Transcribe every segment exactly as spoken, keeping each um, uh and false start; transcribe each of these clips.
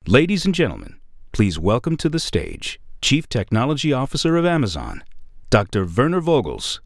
Ladies and gentlemen, please welcome to the stage Chief Technology Officer of Amazon, Doctor Werner Vogels.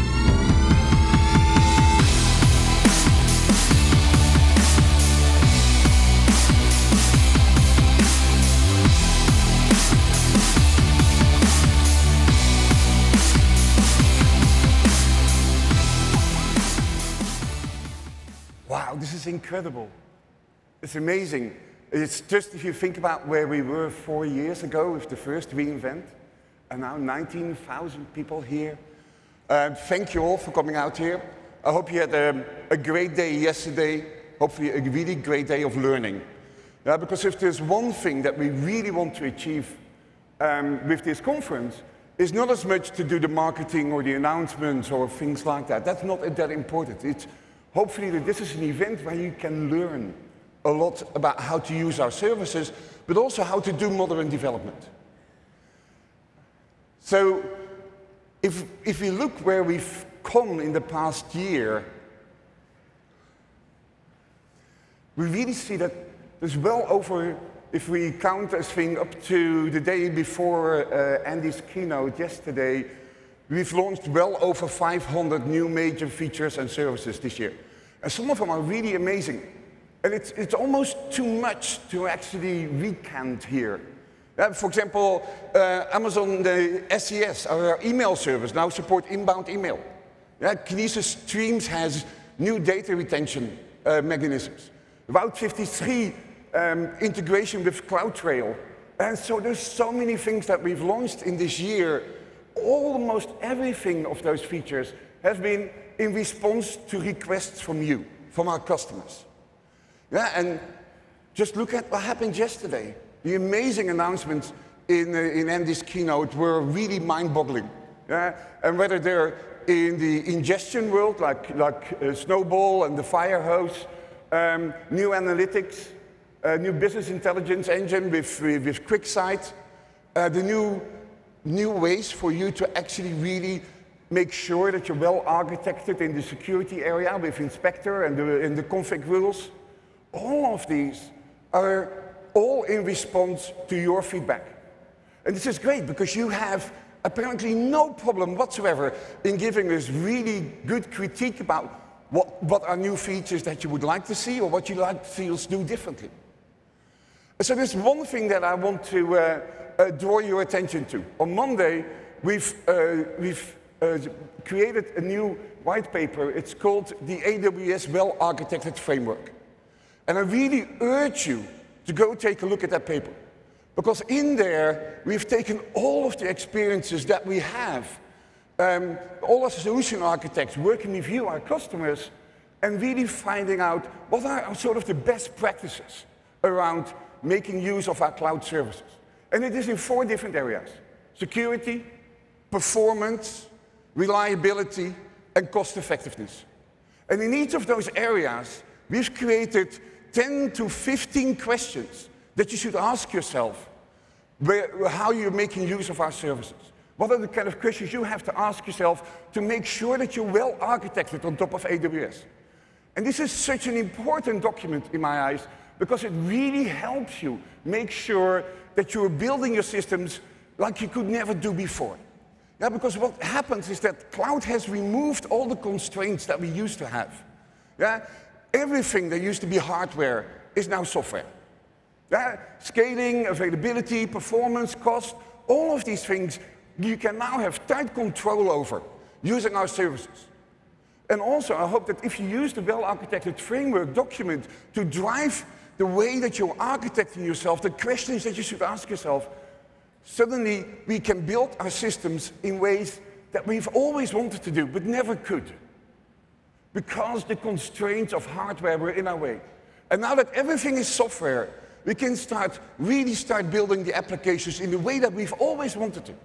Wow, this is incredible. It's amazing. It's just if you think about where we were four years ago with the first reInvent, and now nineteen thousand people here. Uh, thank you all for coming out here. I hope you had a, a great day yesterday, hopefully a really great day of learning. Yeah, because if there's one thing that we really want to achieve um, with this conference, it's not as much to do the marketing or the announcements or things like that. That's not that important. It's hopefully that this is an event where you can learn a lot about how to use our services, but also how to do modern development. So if, if we look where we've come in the past year, we really see that there's well over, if we count this thing up to the day before uh, Andy's keynote yesterday, we've launched well over five hundred new major features and services this year. And some of them are really amazing. And it's, it's almost too much to actually recant here. Uh, for example, uh, Amazon the S E S, our email service, now support inbound email. Yeah, Kinesis Streams has new data retention uh, mechanisms. Route fifty-three um, integration with CloudTrail. And so there's so many things that we've launched in this year. Almost everything of those features have been in response to requests from you, from our customers. Yeah, and just look at what happened yesterday. The amazing announcements in, uh, in Andy's keynote were really mind-boggling. Yeah? And whether they're in the ingestion world, like, like uh, Snowball and the fire hose, um, new analytics, uh, new business intelligence engine with, with, with QuickSight, uh, the new, new ways for you to actually really make sure that you're well architected in the security area with Inspector and the, and the config rules. All of these are all in response to your feedback. And this is great because you have apparently no problem whatsoever in giving us really good critique about what, what are new features that you would like to see or what you'd like to see us do differently. So there's one thing that I want to uh, uh, draw your attention to. On Monday, we've, uh, we've uh, created a new white paper. It's called the A W S Well-Architected Framework. And I really urge you to go take a look at that paper. Because in there, we've taken all of the experiences that we have, um, all of the solution architects working with you, our customers, and really finding out what are sort of the best practices around making use of our cloud services. And it is in four different areas: security, performance, reliability, and cost effectiveness. And in each of those areas, we've created ten to fifteen questions that you should ask yourself where, how you're making use of our services. What are the kind of questions you have to ask yourself to make sure that you're well architected on top of A W S? And this is such an important document in my eyes because it really helps you make sure that you're building your systems like you could never do before. Yeah, because what happens is that cloud has removed all the constraints that we used to have. Yeah? Everything that used to be hardware is now software. Yeah? Scaling, availability, performance, cost, all of these things you can now have tight control over using our services. And also, I hope that if you use the well-architected framework document to drive the way that you're architecting yourself, the questions that you should ask yourself, suddenly we can build our systems in ways that we've always wanted to do, but never could. Because the constraints of hardware were in our way. And now that everything is software, we can start, really start building the applications in the way that we've always wanted to.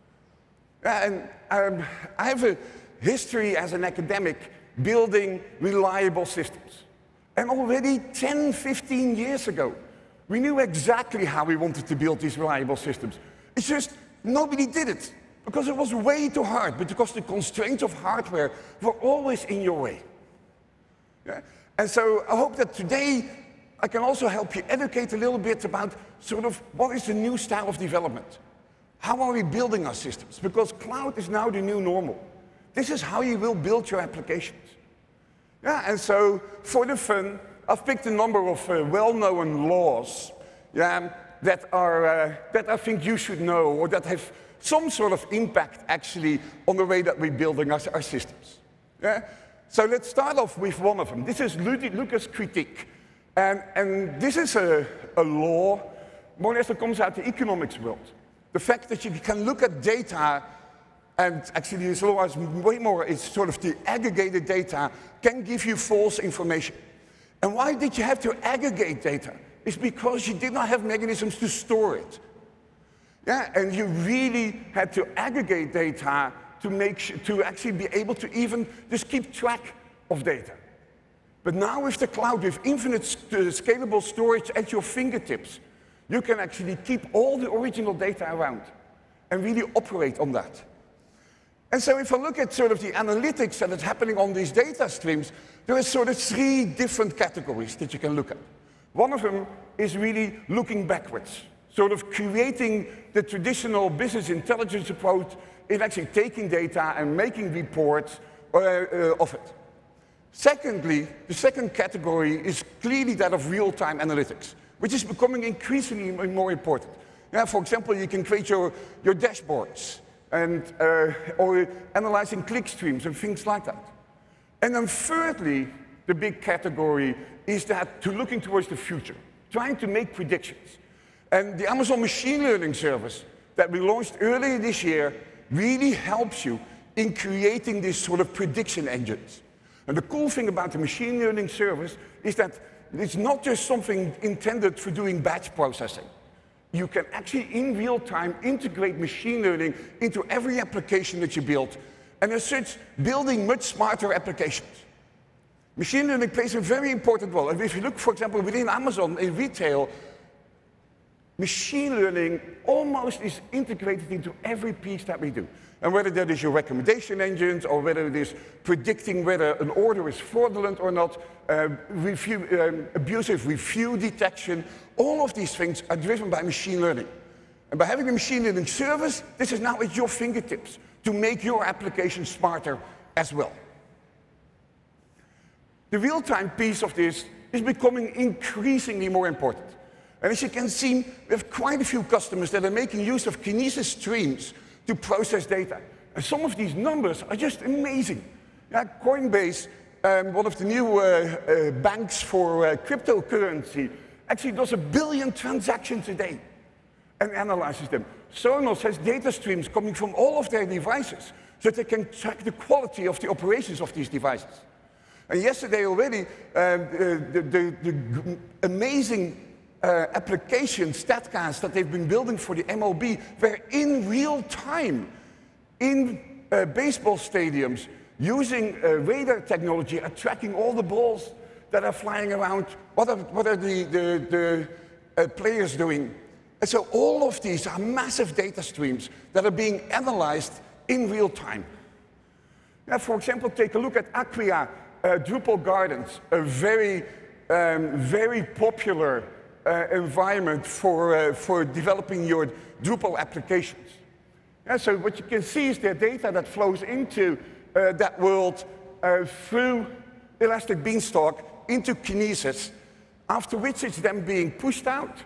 And um, I have a history as an academic building reliable systems. And already ten, fifteen years ago, we knew exactly how we wanted to build these reliable systems. It's just nobody did it because it was way too hard, but because the constraints of hardware were always in your way. Yeah? And so I hope that today I can also help you educate a little bit about sort of what is the new style of development. How are we building our systems? Because cloud is now the new normal. This is how you will build your applications. Yeah, and so for the fun, I've picked a number of uh, well-known laws yeah, that, are, uh, that I think you should know, or that have some sort of impact actually on the way that we're building our, our systems. Yeah? So let's start off with one of them. This is Lucas' critique. And, and this is a, a law, more or less, that comes out the economics world. The fact that you can look at data, and actually this law is way more, it's sort of the aggregated data, can give you false information. And why did you have to aggregate data? It's because you did not have mechanisms to store it. Yeah, and you really had to aggregate data to, make, to actually be able to even just keep track of data. But now with the cloud, with infinite uh, scalable storage at your fingertips, you can actually keep all the original data around and really operate on that. And so if I look at sort of the analytics that is happening on these data streams, there are sort of three different categories that you can look at. One of them is really looking backwards, sort of creating the traditional business intelligence approach in actually taking data and making reports uh, uh, of it. Secondly, the second category is clearly that of real-time analytics, which is becoming increasingly more important. Yeah, for example, you can create your, your dashboards, and, uh, or analyzing click streams and things like that. And then thirdly, the big category is that to looking towards the future, trying to make predictions. And the Amazon Machine Learning Service that we launched earlier this year really helps you in creating these sort of prediction engines. And the cool thing about the machine learning service is that it's not just something intended for doing batch processing. You can actually, in real time, integrate machine learning into every application that you build, and as such, building much smarter applications. Machine learning plays a very important role. And if you look, for example, within Amazon in retail, machine learning almost is integrated into every piece that we do. And whether that is your recommendation engines, or whether it is predicting whether an order is fraudulent or not, uh, review, um, abusive review detection, all of these things are driven by machine learning. And by having a machine learning service, this is now at your fingertips to make your application smarter as well. The real-time piece of this is becoming increasingly more important. And as you can see, we have quite a few customers that are making use of Kinesis streams to process data. And some of these numbers are just amazing. Yeah, Coinbase, um, one of the new uh, uh, banks for uh, cryptocurrency, actually does a billion transactions a day and analyzes them. Sonos has data streams coming from all of their devices so that they can track the quality of the operations of these devices. And yesterday already, um, the, the, the amazing Uh, application, StatCast, that they've been building for the M L B, where in real time, in uh, baseball stadiums, using uh, radar technology, are tracking all the balls that are flying around. What are, what are the, the, the uh, players doing? And so all of these are massive data streams that are being analyzed in real time. Now, for example, take a look at Acquia uh, Drupal Gardens, a very, um, very popular Uh, environment for, uh, for developing your Drupal applications. Yeah, so what you can see is the data that flows into uh, that world uh, through Elastic Beanstalk into Kinesis, after which it's then being pushed out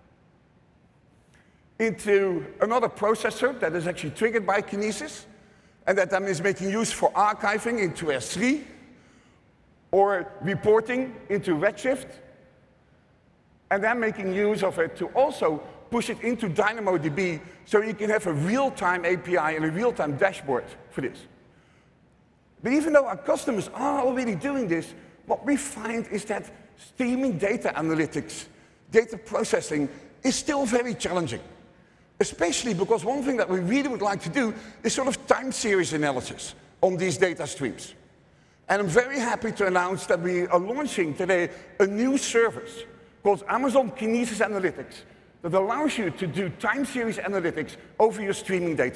into another processor that is actually triggered by Kinesis, and that then is making use for archiving into S three, or reporting into Redshift, and then making use of it to also push it into DynamoDB so you can have a real-time A P I and a real-time dashboard for this. But even though our customers are already doing this, what we find is that streaming data analytics, data processing, is still very challenging. Especially because one thing that we really would like to do is sort of time series analysis on these data streams. And I'm very happy to announce that we are launching today a new service called Amazon Kinesis Analytics that allows you to do time series analytics over your streaming data.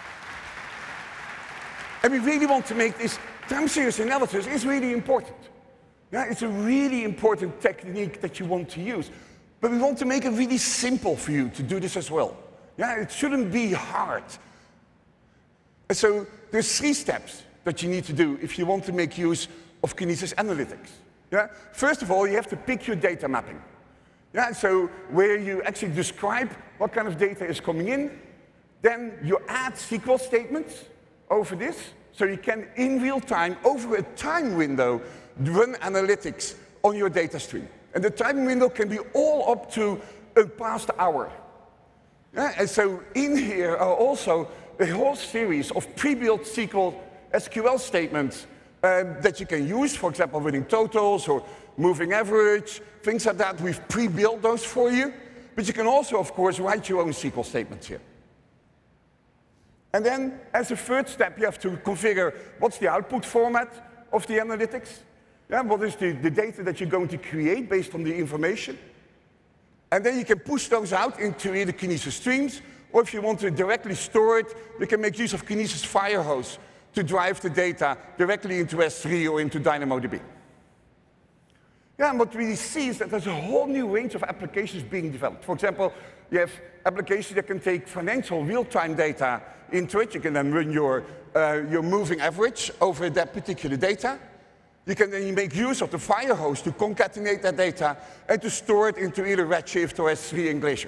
And we really want to make this time series analysis is really important. Yeah, it's a really important technique that you want to use. But we want to make it really simple for you to do this as well. Yeah, it shouldn't be hard. And so there's three steps that you need to do if you want to make use of Kinesis Analytics. Yeah? First of all, you have to pick your data mapping. Yeah, so where you actually describe what kind of data is coming in, then you add S Q L statements over this, so you can, in real time, over a time window, run analytics on your data stream. And the time window can be all up to a past hour. Yeah, and so in here are also a whole series of pre-built S Q L, S Q L statements um, that you can use, for example, running totals or moving average, things like that. We've pre-built those for you. But you can also, of course, write your own S Q L statements here. And then, as a third step, you have to configure what's the output format of the analytics. Yeah, what is the, the data that you're going to create based on the information. And then you can push those out into either Kinesis streams, or if you want to directly store it, you can make use of Kinesis Firehose to drive the data directly into S three or into DynamoDB. Yeah, and what we see is that there's a whole new range of applications being developed. For example, you have applications that can take financial real-time data into it. You can then run your, uh, your moving average over that particular data. You can then make use of the Firehose to concatenate that data and to store it into either Redshift or S three in Glacier.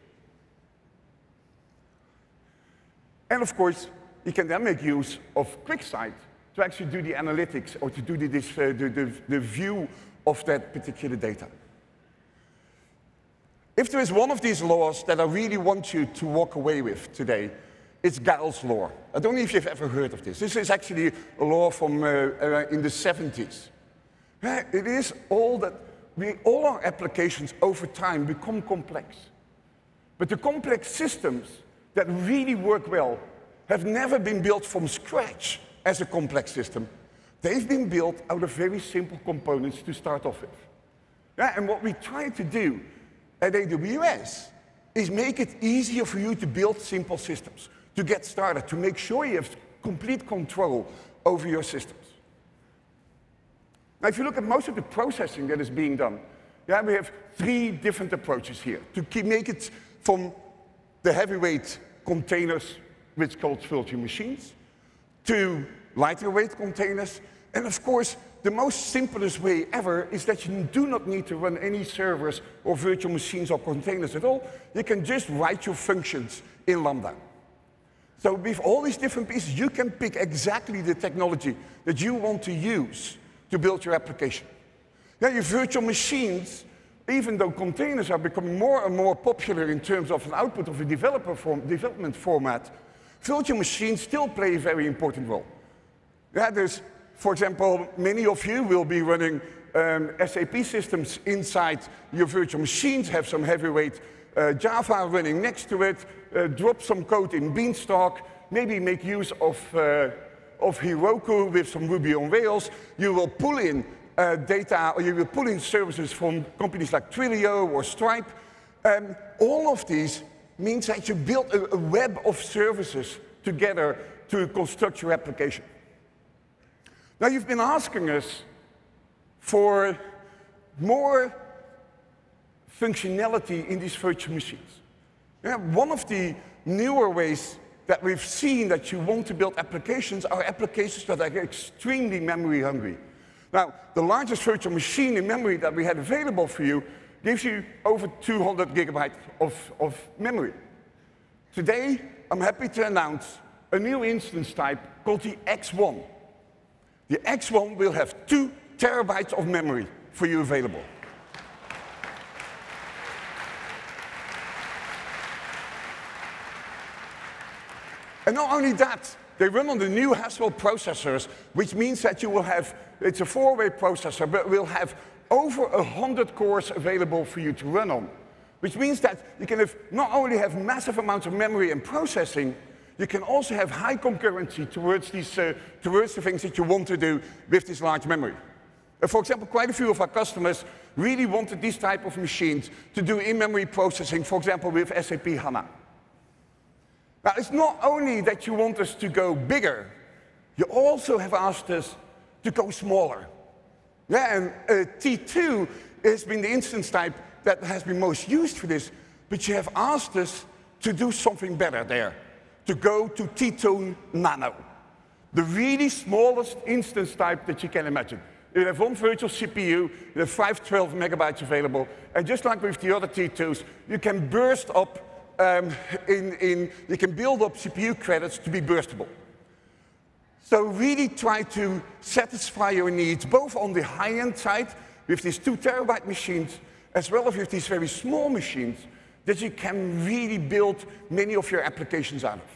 And of course, you can then make use of QuickSight to actually do the analytics or to do the, this, uh, the, the, the view of that particular data. If there is one of these laws that I really want you to walk away with today, it's Gall's law. I don't know if you've ever heard of this. This is actually a law from uh, uh, in the seventies. Yeah, it is all that we, all our applications over time become complex. But the complex systems that really work well have never been built from scratch as a complex system. They've been built out of very simple components to start off with. Yeah, and what we try to do at A W S is make it easier for you to build simple systems, to get started, to make sure you have complete control over your systems. Now, if you look at most of the processing that is being done, yeah, we have three different approaches here to keep, make it from the heavyweight containers, which called virtual machines, to lighter weight containers. And of course, the most simplest way ever is that you do not need to run any servers or virtual machines or containers at all. You can just write your functions in Lambda. So with all these different pieces, you can pick exactly the technology that you want to use to build your application. Yeah, your virtual machines, even though containers are becoming more and more popular in terms of an output of a developer form, development format, virtual machines still play a very important role. Yeah, there's, for example, many of you will be running um, S A P systems inside your virtual machines, have some heavyweight uh, Java running next to it, uh, drop some code in Beanstalk, maybe make use of, uh, of Heroku with some Ruby on Rails. You will pull in uh, data, or you will pull in services from companies like Twilio or Stripe. Um, all of these means that you build a, a web of services together to construct your application. Now, you've been asking us for more functionality in these virtual machines. Yeah, one of the newer ways that we've seen that you want to build applications are applications that are extremely memory hungry. Now, the largest virtual machine in memory that we had available for you gives you over two hundred gigabytes of, of memory. Today, I'm happy to announce a new instance type called the X one. The X one will have two terabytes of memory for you available. And not only that, they run on the new Haswell processors, which means that you will have, it's a four-way processor, but we'll have over one hundred cores available for you to run on. Which means that you can have, not only have massive amounts of memory and processing, you can also have high concurrency towards, these, uh, towards the things that you want to do with this large memory. Uh, for example, quite a few of our customers really wanted these type of machines to do in-memory processing, for example, with S A P HANA. Now, it's not only that you want us to go bigger, you also have asked us to go smaller. Yeah, and uh, T two has been the instance type that has been most used for this, but you have asked us to do something better there, to go to T two Nano, the really smallest instance type that you can imagine. You have one virtual C P U, you have five hundred twelve megabytes available, and just like with the other T twos, you can burst up, um, in, in, you can build up C P U credits to be burstable. So really try to satisfy your needs, both on the high-end side, with these two terabyte machines, as well as with these very small machines, that you can really build many of your applications out of.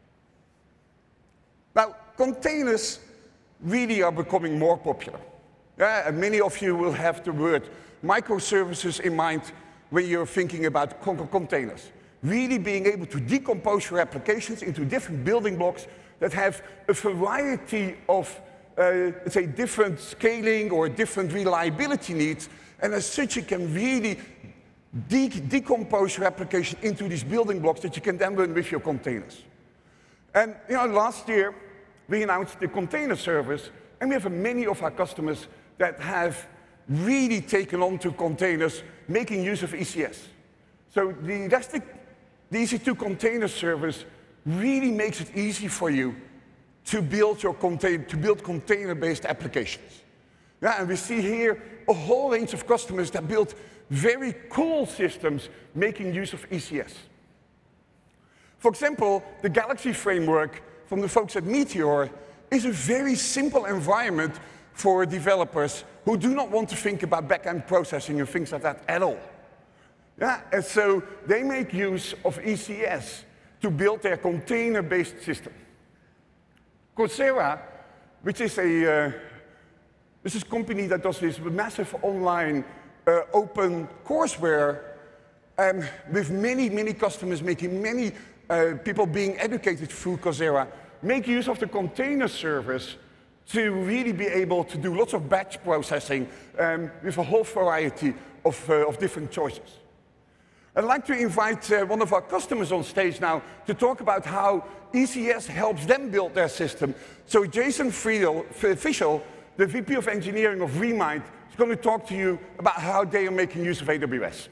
Now, containers really are becoming more popular. Yeah, and many of you will have the word microservices in mind when you're thinking about con containers. Really being able to decompose your applications into different building blocks that have a variety of, uh, let's say, different scaling or different reliability needs, and as such you can really de decompose your application into these building blocks that you can then run with your containers. And you know, last year we announced the container service, and we have many of our customers that have really taken on to containers, making use of E C S. So the Elastic the E C two container service really makes it easy for you to build your contain to build container-based applications. Yeah, and we see here a whole range of customers that build very cool systems making use of E C S. For example, the Galaxy framework from the folks at Meteor is a very simple environment for developers who do not want to think about back-end processing and things like that at all. Yeah, and so they make use of E C S to build their container-based system. Coursera, which is a, uh, this is a company that does this massive online uh, open courseware, um, with many, many customers making many uh, people being educated through Coursera, make use of the container service to really be able to do lots of batch processing um, with a whole variety of, uh, of different choices. I'd like to invite uh, one of our customers on stage now to talk about how E C S helps them build their system. So Jason Friedel, Fischel, the V P of Engineering of Remind, is going to talk to you about how they are making use of A W S.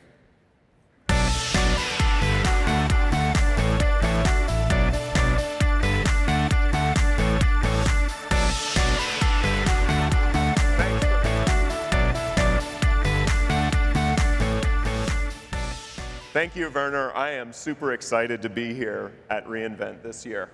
Thank you, Werner. I am super excited to be here at reInvent this year.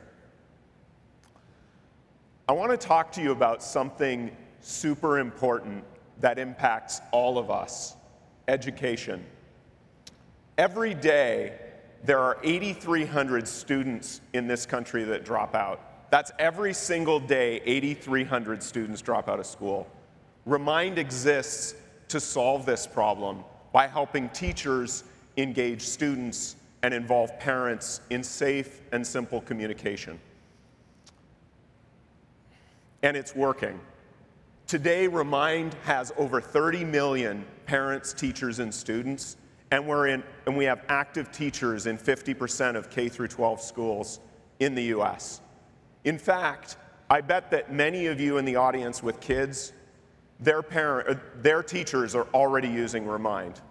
I want to talk to you about something super important that impacts all of us: education. Every day, there are eight thousand three hundred students in this country that drop out. That's every single day, eight thousand three hundred students drop out of school. Remind exists to solve this problem by helping teachers engage students and involve parents in safe and simple communication. And it's working. Today, Remind has over thirty million parents, teachers, and students, and, we're in, and we have active teachers in fifty percent of K through twelve schools in the U S. In fact, I bet that many of you in the audience with kids, their, parent, their teachers are already using Remind.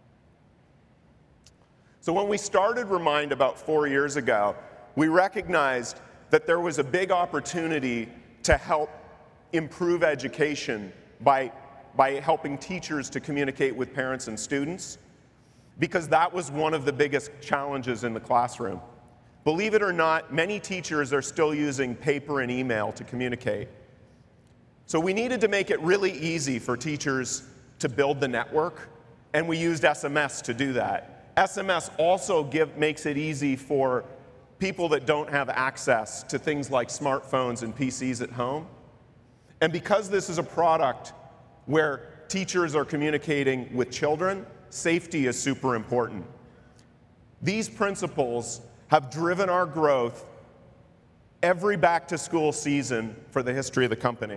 So when we started Remind about four years ago, we recognized that there was a big opportunity to help improve education by, by helping teachers to communicate with parents and students, because that was one of the biggest challenges in the classroom. Believe it or not, many teachers are still using paper and email to communicate. So we needed to make it really easy for teachers to build the network, and we used S M S to do that. S M S also give, makes it easy for people that don't have access to things like smartphones and P Cs at home. And because this is a product where teachers are communicating with children, safety is super important. These principles have driven our growth every back-to-school season for the history of the company.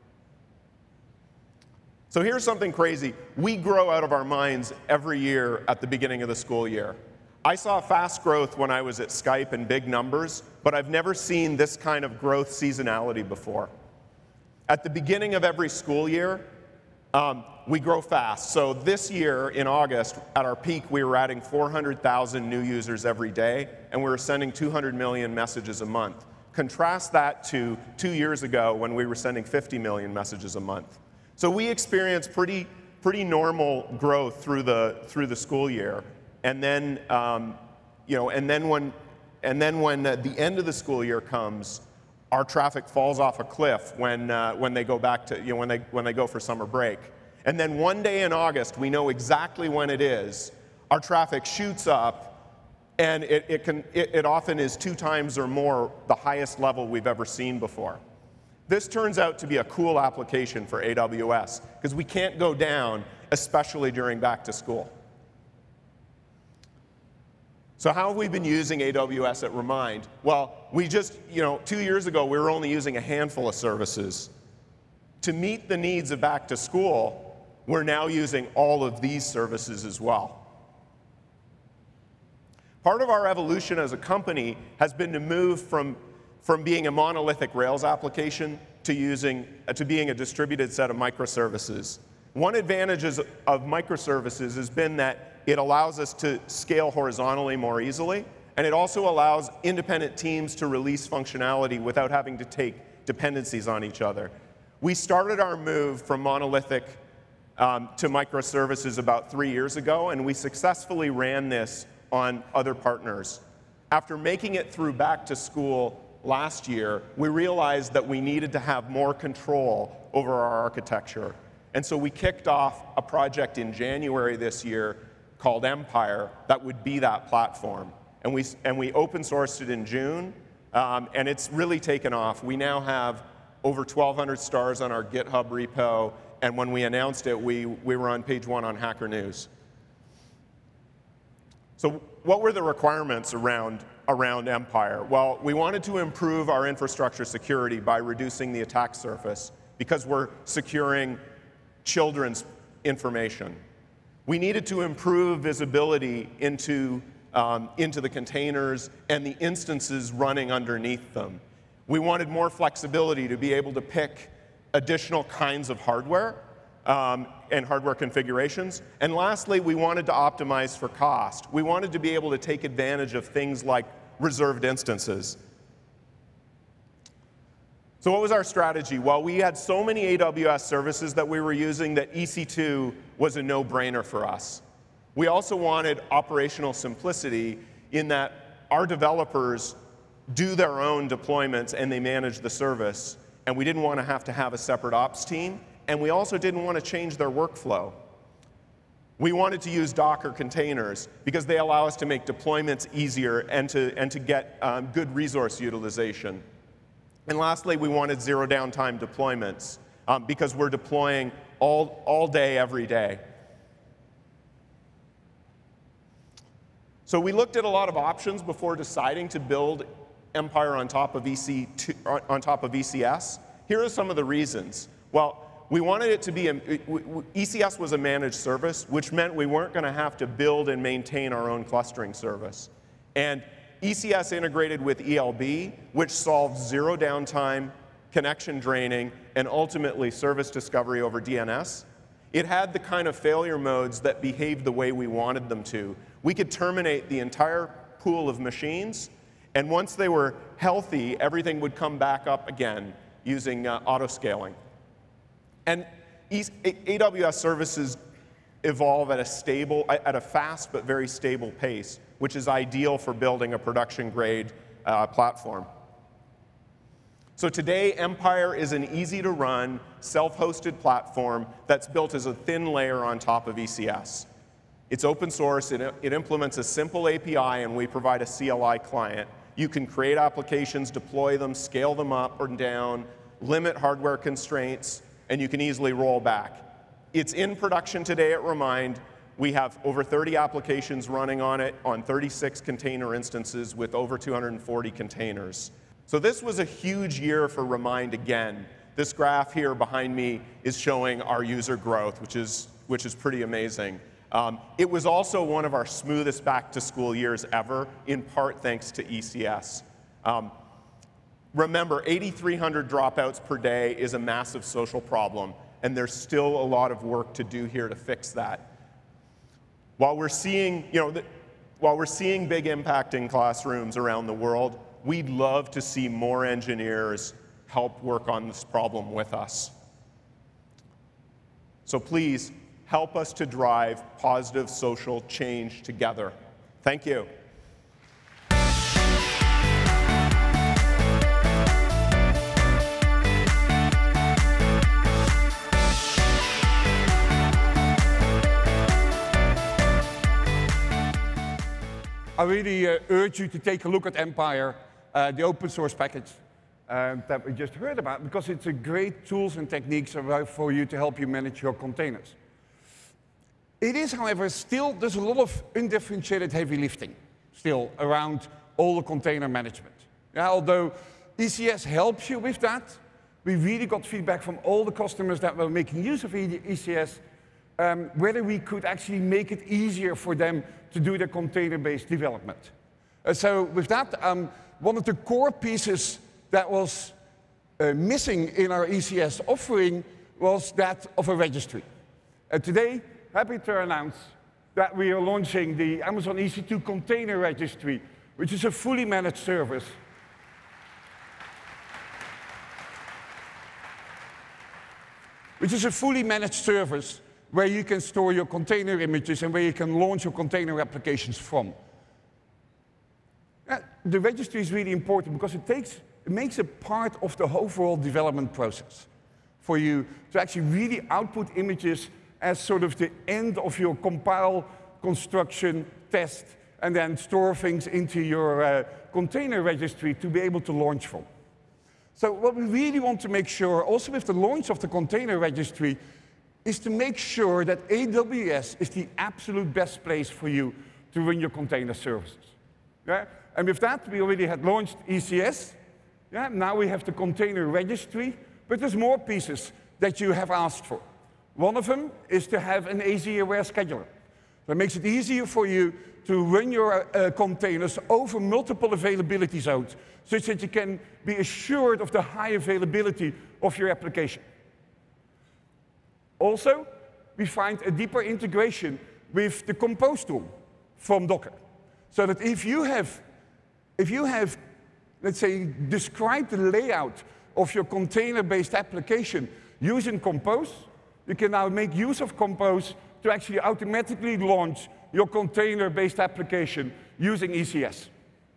So here's something crazy. We grow out of our minds every year at the beginning of the school year. I saw fast growth when I was at Skype and big numbers, but I've never seen this kind of growth seasonality before. At the beginning of every school year, Um, we grow fast. So this year, in August, at our peak, we were adding four hundred thousand new users every day, and we were sending two hundred million messages a month. Contrast that to two years ago when we were sending fifty million messages a month. So we experienced pretty, pretty normal growth through the, through the school year. And then, um, you know, and then when, and then when uh, the end of the school year comes, our traffic falls off a cliff when, uh, when they go back to, you know, when they, when they go for summer break. And then one day in August, we know exactly when it is, our traffic shoots up, and it, it, can, it, it often is two times or more the highest level we've ever seen before. This turns out to be a cool application for A W S, because we can't go down, especially during back to school. So how have we been using A W S at Remind? Well, we just, you know, two years ago, we were only using a handful of services. To meet the needs of back to school, we're now using all of these services as well. Part of our evolution as a company has been to move from, from being a monolithic Rails application to, using, uh, to being a distributed set of microservices. One advantage of microservices has been that it allows us to scale horizontally more easily, and it also allows independent teams to release functionality without having to take dependencies on each other. We started our move from monolithic um, to microservices about three years ago, and we successfully ran this on other partners. After making it through back to school last year, we realized that we needed to have more control over our architecture. And so we kicked off a project in January this year called Empire that would be that platform. And we, and we open sourced it in June, um, and it's really taken off. We now have over twelve hundred stars on our GitHub repo, and when we announced it, we, we were on page one on Hacker News. So what were the requirements around, around Empire? Well, we wanted to improve our infrastructure security by reducing the attack surface, because we're securing children's information. We needed to improve visibility into, um, into the containers and the instances running underneath them. We wanted more flexibility to be able to pick additional kinds of hardware um, and hardware configurations. And lastly, we wanted to optimize for cost. We wanted to be able to take advantage of things like reserved instances. So what was our strategy? Well, we had so many A W S services that we were using that E C two was a no-brainer for us. We also wanted operational simplicity in that our developers do their own deployments and they manage the service, and we didn't want to have to have a separate ops team, and we also didn't want to change their workflow. We wanted to use Docker containers because they allow us to make deployments easier and to, and to get um, good resource utilization. And lastly, we wanted zero downtime deployments um, because we're deploying all, all day, every day. So we looked at a lot of options before deciding to build Empire on top of E C two, on top of E C S. Here are some of the reasons. Well, we wanted it to be, a, E C S was a managed service, which meant we weren't going to have to build and maintain our own clustering service. And E C S integrated with E L B, which solved zero downtime, connection draining, and ultimately service discovery over D N S. It had the kind of failure modes that behaved the way we wanted them to. We could terminate the entire pool of machines, and once they were healthy, everything would come back up again using uh, auto-scaling. And A W S services evolve at a stable, at a fast but very stable pace, which is ideal for building a production-grade uh, platform. So today, Empire is an easy-to-run, self-hosted platform that's built as a thin layer on top of E C S. It's open source, it, it implements a simple A P I, and we provide a C L I client. You can create applications, deploy them, scale them up or down, limit hardware constraints, and you can easily roll back. It's in production today at Remind. We have over thirty applications running on it on thirty-six container instances with over two hundred forty containers. So this was a huge year for Remind again. This graph here behind me is showing our user growth, which is, which is pretty amazing. Um, it was also one of our smoothest back-to-school years ever, in part thanks to E C S. Um, remember, eighty-three hundred dropouts per day is a massive social problem. and there's still a lot of work to do here to fix that. While we're seeing, you know, the, while we're seeing big impact in classrooms around the world, we'd love to see more engineers help work on this problem with us. So please, help us to drive positive social change together. Thank you. I really uh, urge you to take a look at Empire, uh, the open source package uh, that we just heard about, because it's a great tools and techniques for you to help you manage your containers. It is, however, still, there's a lot of undifferentiated heavy lifting still around all the container management. Yeah, although E C S helps you with that, we really got feedback from all the customers that were making use of E C S, um, whether we could actually make it easier for them to do their container-based development. Uh, so with that, um, one of the core pieces that was uh, missing in our E C S offering was that of a registry. And today, happy to announce that we are launching the Amazon E C two Container Registry, which is a fully managed service. Which is a fully managed service where you can store your container images and where you can launch your container applications from. Uh, the registry is really important because it, takes, it makes it part of the overall development process for you to actually really output images as sort of the end of your compile, construction, test, and then store things into your uh, container registry to be able to launch from. So what we really want to make sure, also with the launch of the container registry, is to make sure that A W S is the absolute best place for you to run your container services. Yeah? And with that, we already had launched E C S. Yeah? Now we have the container registry, but there's more pieces that you have asked for. One of them is to have an A Z-aware scheduler. That makes it easier for you to run your uh, containers over multiple availability zones, such that you can be assured of the high availability of your application. Also, we find a deeper integration with the Compose tool from Docker. So that if you have, if you have, let's say, described the layout of your container-based application using Compose, you can now make use of Compose to actually automatically launch your container-based application using E C S.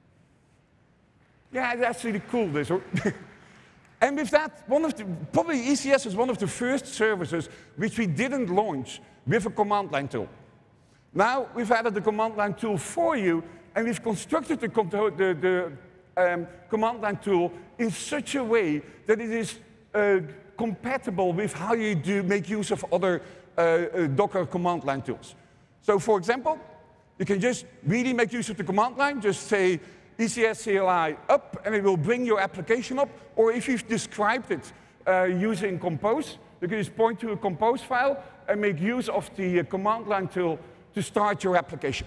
Yeah, that's really cool, this. And with that, one of the, probably E C S is one of the first services which we didn't launch with a command line tool. Now we've added the command line tool for you, and we've constructed the, the, the um, command line tool in such a way that it is uh, compatible with how you do make use of other uh, uh, Docker command line tools. So for example, you can just really make use of the command line, just say E C S C L I up, and it will bring your application up. Or if you've described it uh, using Compose, you can just point to a Compose file and make use of the uh, command line tool to start your application.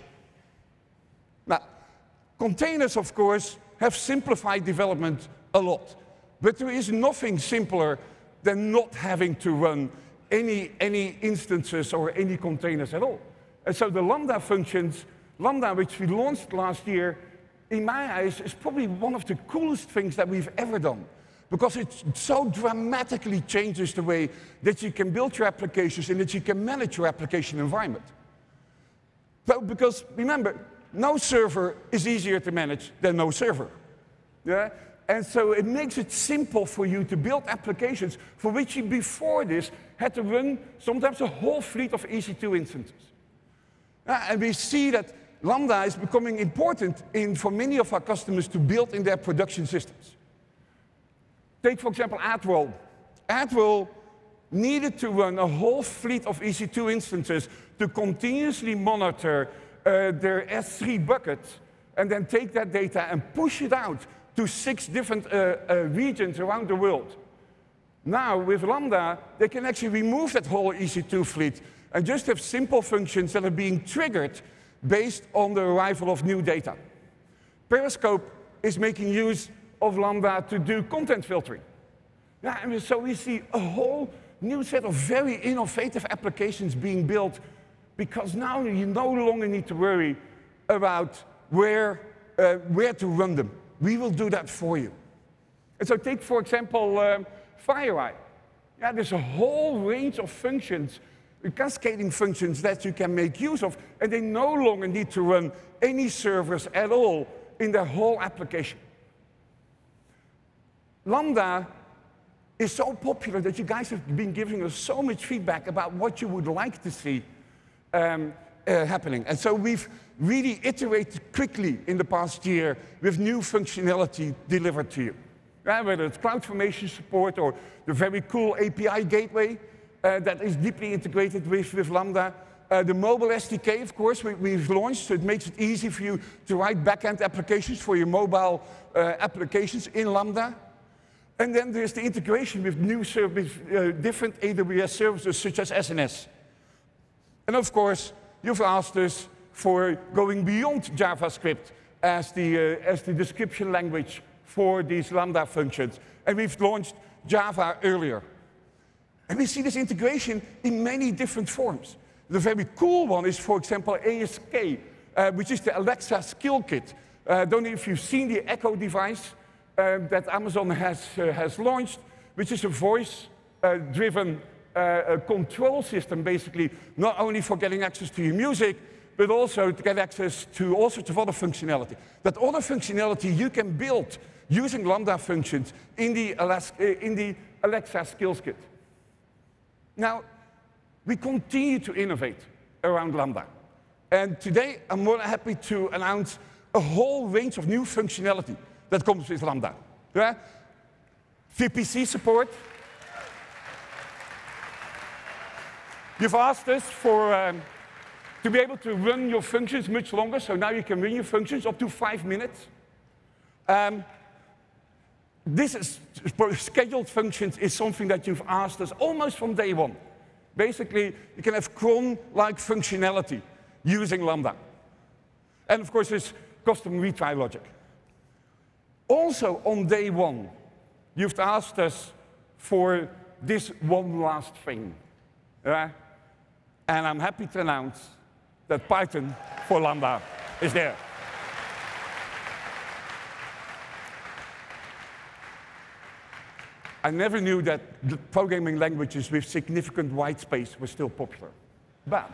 Now, containers, of course, have simplified development a lot. But there is nothing simpler than not having to run any, any instances or any containers at all. And so the Lambda functions, Lambda, which we launched last year, in my eyes, is probably one of the coolest things that we've ever done, because it so dramatically changes the way that you can build your applications and that you can manage your application environment. So, because remember, no server is easier to manage than no server. Yeah? And so it makes it simple for you to build applications for which you before this had to run sometimes a whole fleet of E C two instances. Yeah, and we see that Lambda is becoming important in, for many of our customers to build in their production systems. Take, for example, Adroll. Adroll needed to run a whole fleet of E C two instances to continuously monitor uh, their S three buckets and then take that data and push it out to six different uh, uh, regions around the world. Now, with Lambda, they can actually remove that whole E C two fleet and just have simple functions that are being triggered based on the arrival of new data. Periscope is making use of Lambda to do content filtering. Yeah, and so we see a whole new set of very innovative applications being built, because now you no longer need to worry about where, uh, where to run them. We will do that for you. And so take, for example, um, FireEye. Yeah, there's a whole range of functions, cascading functions that you can make use of, and they no longer need to run any servers at all in their whole application. Lambda is so popular that you guys have been giving us so much feedback about what you would like to see um, uh, happening. And so we've really iterated quickly in the past year with new functionality delivered to you. Uh, whether it's CloudFormation support or the very cool A P I gateway uh, that is deeply integrated with, with Lambda. Uh, the mobile S D K, of course, we, we've launched, so it makes it easy for you to write backend applications for your mobile uh, applications in Lambda. And then there's the integration with new service, uh, different A W S services such as S N S. And of course, you've asked us for going beyond JavaScript as the, uh, as the description language for these Lambda functions. And we've launched Java earlier. And we see this integration in many different forms. The very cool one is, for example, A S K, uh, which is the Alexa skill kit. I uh, don't know if you've seen the Echo device uh, that Amazon has, uh, has launched, which is a voice-driven uh, uh, control system, basically, not only for getting access to your music, but also to get access to all sorts of other functionality. That other functionality you can build using Lambda functions in the, Alaska, in the Alexa skills kit. Now, we continue to innovate around Lambda. And today, I'm more than happy to announce a whole range of new functionality that comes with Lambda. Yeah? V P C support. You've asked us for, um, to be able to run your functions much longer, so now you can run your functions up to five minutes. Um, this is, scheduled functions is something that you've asked us almost from day one. Basically, you can have cron-like functionality using Lambda. And of course, there's custom retry logic. Also, on day one, you've asked us for this one last thing. Uh, and I'm happy to announce that Python for Lambda is there. I never knew that the programming languages with significant white space were still popular. But,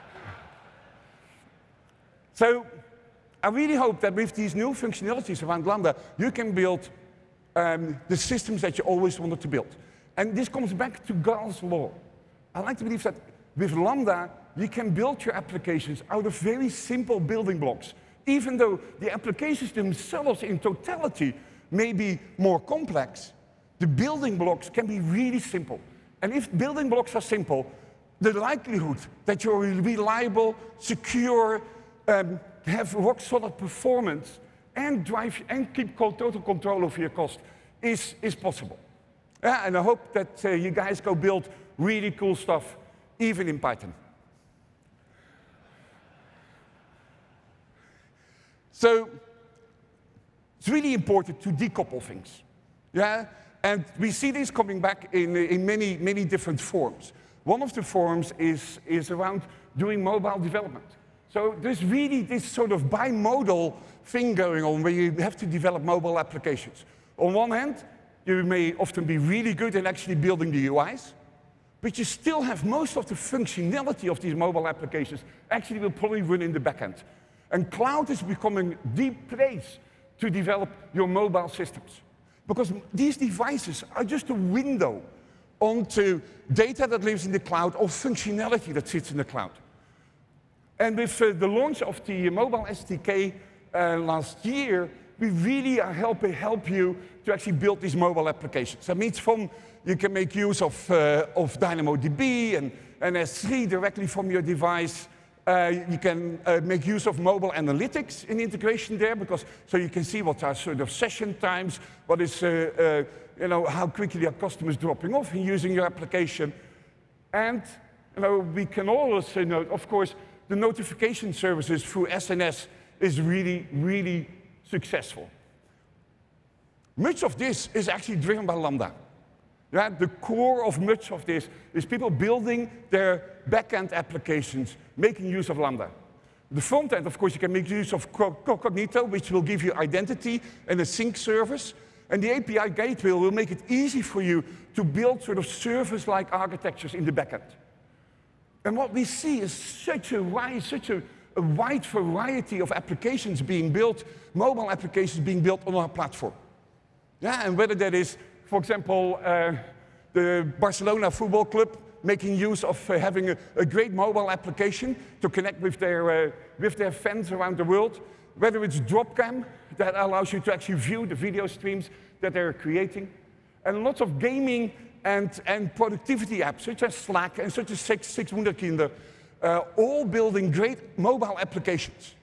so I really hope that with these new functionalities around Lambda, you can build um, the systems that you always wanted to build. And this comes back to Gall's law. I like to believe that with Lambda, you can build your applications out of very simple building blocks, even though the applications themselves in totality may be more complex. The building blocks can be really simple. And if building blocks are simple, the likelihood that you're reliable, secure, um, have rock-solid performance, and drive and keep total control over your cost is, is possible. Yeah, and I hope that uh, you guys go build really cool stuff, even in Python. So it's really important to decouple things. Yeah? And we see this coming back in, in many, many different forms. One of the forms is, is around doing mobile development. So there's really this sort of bimodal thing going on where you have to develop mobile applications. On one hand, you may often be really good in actually building the U Is, but you still have most of the functionality of these mobile applications actually will probably run in the backend. And cloud is becoming the place to develop your mobile systems. Because these devices are just a window onto data that lives in the cloud or functionality that sits in the cloud. And with uh, the launch of the mobile S D K uh, last year, we really are helping help you to actually build these mobile applications. That means from you can make use of, uh, of DynamoDB and, and S three directly from your device. Uh, you can uh, make use of mobile analytics in integration there, because so you can see what are sort of session times, what is, uh, uh, you know, how quickly are customers dropping off in using your application. And you know, we can also note, of course, the notification services through S N S is really, really successful. Much of this is actually driven by Lambda. Yeah, the core of much of this is people building their back-end applications, making use of Lambda. The front end, of course, you can make use of Cognito, which will give you identity and a sync service. And the A P I gateway will make it easy for you to build sort of service-like architectures in the back end. And what we see is such a wide, such a, a wide variety of applications being built, mobile applications being built on our platform. Yeah, and whether that is, for example, uh, the Barcelona Football Club making use of uh, having a, a great mobile application to connect with their, uh, with their fans around the world, whether it's Dropcam that allows you to actually view the video streams that they're creating, and lots of gaming and, and productivity apps such as Slack and such as Six, Six Wunderkinder, uh, all building great mobile applications.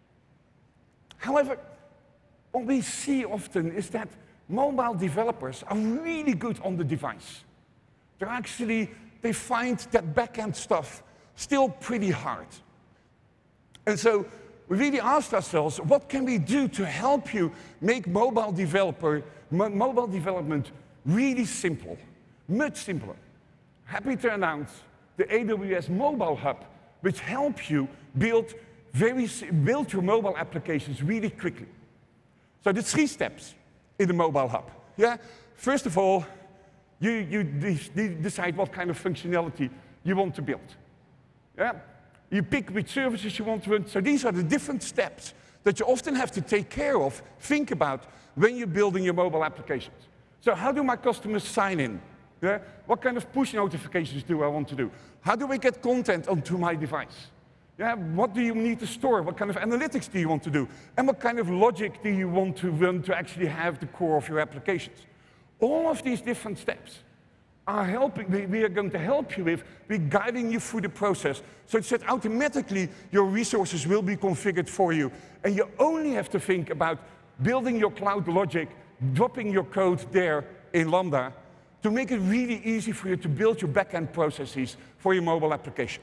However, what we see often is that mobile developers are really good on the device. They're actually, they find that back-end stuff still pretty hard. And so we really asked ourselves, what can we do to help you make mobile developer, mo mobile development really simple, much simpler? Happy to announce the A W S Mobile Hub, which helps you build, very, build your mobile applications really quickly. So the three steps in the mobile hub. Yeah? First of all, you, you de decide what kind of functionality you want to build. Yeah? You pick which services you want to run. So these are the different steps that you often have to take care of, think about when you're building your mobile applications. So how do my customers sign in? Yeah? What kind of push notifications do I want to do? How do I get content onto my device? Yeah, what do you need to store? What kind of analytics do you want to do? And what kind of logic do you want to run to actually have the core of your applications? All of these different steps are helping, we, we are going to help you with, we're guiding you through the process, so that automatically your resources will be configured for you. And you only have to think about building your cloud logic, dropping your code there in Lambda, to make it really easy for you to build your back-end processes for your mobile application.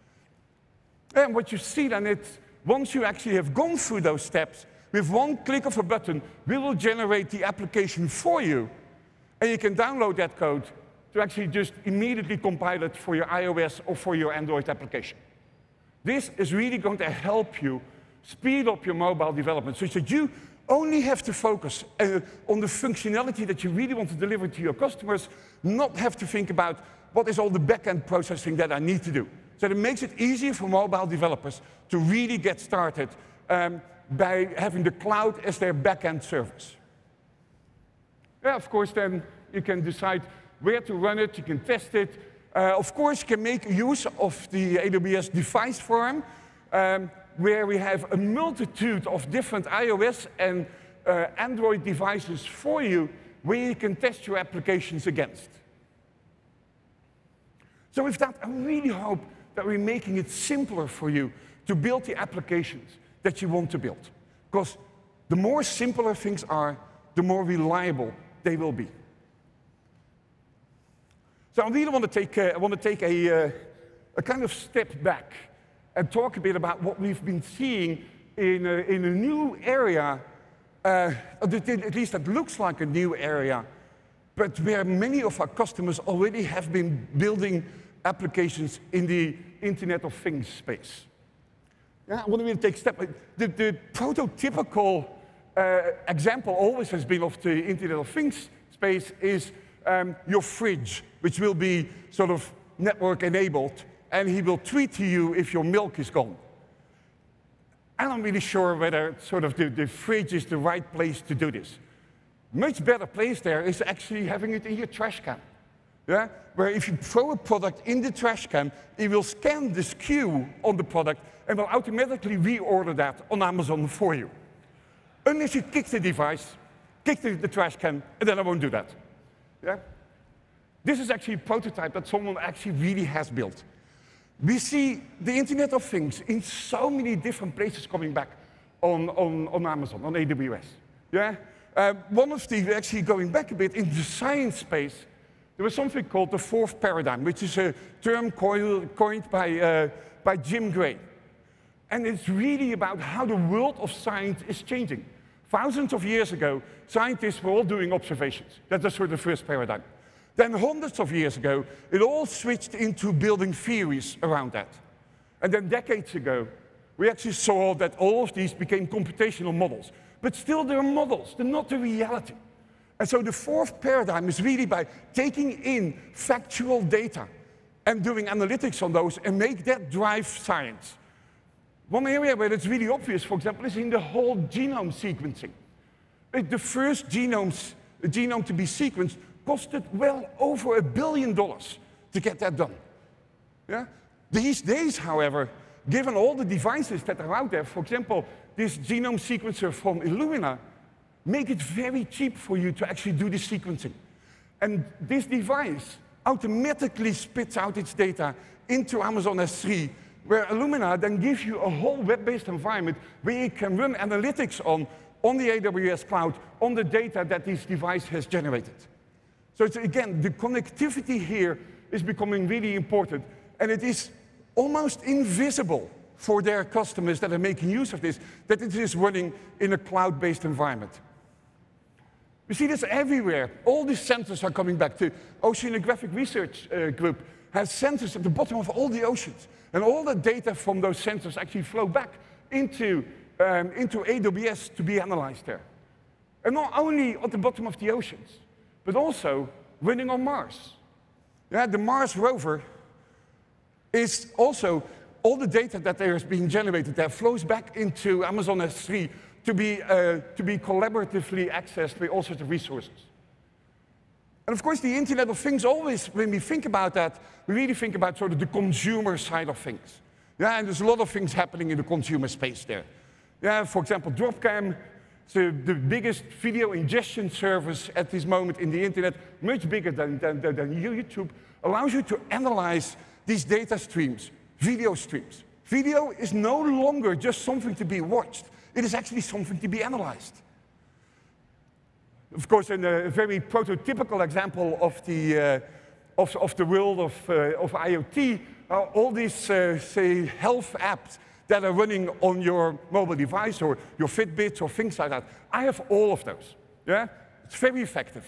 And what you see then is, once you actually have gone through those steps, with one click of a button, we will generate the application for you. And you can download that code to actually just immediately compile it for your iOS or for your Android application. This is really going to help you speed up your mobile development, so that you only have to focus uh, on the functionality that you really want to deliver to your customers, not have to think about what is all the back-end processing that I need to do. So it makes it easier for mobile developers to really get started um, by having the cloud as their back-end service. Yeah, of course, then you can decide where to run it, you can test it. Uh, of course, you can make use of the A W S device forum, um, where we have a multitude of different iOS and uh, Android devices for you, where you can test your applications against. So with that, I really hope that we're making it simpler for you to build the applications that you want to build. Because the more simpler things are, the more reliable they will be. So I really want to take, uh, I want to take a, uh, a kind of step back and talk a bit about what we've been seeing in a, in a new area, uh, at least that looks like a new area, but where many of our customers already have been building applications in the Internet of Things space. Yeah, I want to really take a step. The, the prototypical uh, example always has been of the Internet of Things space is um, your fridge, which will be sort of network enabled, and he will tweet to you if your milk is gone. I'm not really sure whether sort of the, the fridge is the right place to do this. Much better place there is actually having it in your trash can. Yeah? Where if you throw a product in the trash can, it will scan this S K U on the product and will automatically reorder that on Amazon for you. Unless you kick the device, kick the, the trash can, and then I won't do that. Yeah? This is actually a prototype that someone actually really has built. We see the Internet of Things in so many different places coming back on, on, on Amazon, on A W S. Yeah? Uh, one of the, actually going back a bit, in the science space, there was something called the fourth paradigm, which is a term coined by, uh, by Jim Gray. And it's really about how the world of science is changing. Thousands of years ago, scientists were all doing observations. That was sort of the first paradigm. Then hundreds of years ago, it all switched into building theories around that. And then decades ago, we actually saw that all of these became computational models. But still, they're models, they're not the reality. And so the fourth paradigm is really by taking in factual data and doing analytics on those and make that drive science. One area where it's really obvious, for example, is in the whole genome sequencing. The first genomes, the genome to be sequenced costed well over a billion dollars to get that done. Yeah? These days, however, given all the devices that are out there, for example, this genome sequencer from Illumina, make it very cheap for you to actually do the sequencing. And this device automatically spits out its data into Amazon S three, where Illumina then gives you a whole web-based environment where you can run analytics on, on the A W S cloud, on the data that this device has generated. So it's, again, the connectivity here is becoming really important, and it is almost invisible for their customers that are making use of this, that it is running in a cloud-based environment. We see this everywhere. All these sensors are coming back. The Oceanographic Research uh, Group has sensors at the bottom of all the oceans. And all the data from those sensors actually flow back into, um, into A W S to be analyzed there. And not only at the bottom of the oceans, but also running on Mars. Yeah, the Mars rover is also, all the data that there is being generated there flows back into Amazon S three to be, uh, to be collaboratively accessed with all sorts of resources. And of course, the Internet of Things always, when we think about that, we really think about sort of the consumer side of things. Yeah, and there's a lot of things happening in the consumer space there. Yeah, for example, Dropcam, so the biggest video ingestion service at this moment in the Internet, much bigger than, than, than YouTube, allows you to analyze these data streams, video streams. Video is no longer just something to be watched. It is actually something to be analyzed. Of course, in a very prototypical example of the, uh, of, of the world of, uh, of IoT are all these, uh, say, health apps that are running on your mobile device or your Fitbit or things like that. I have all of those. Yeah? It's very effective.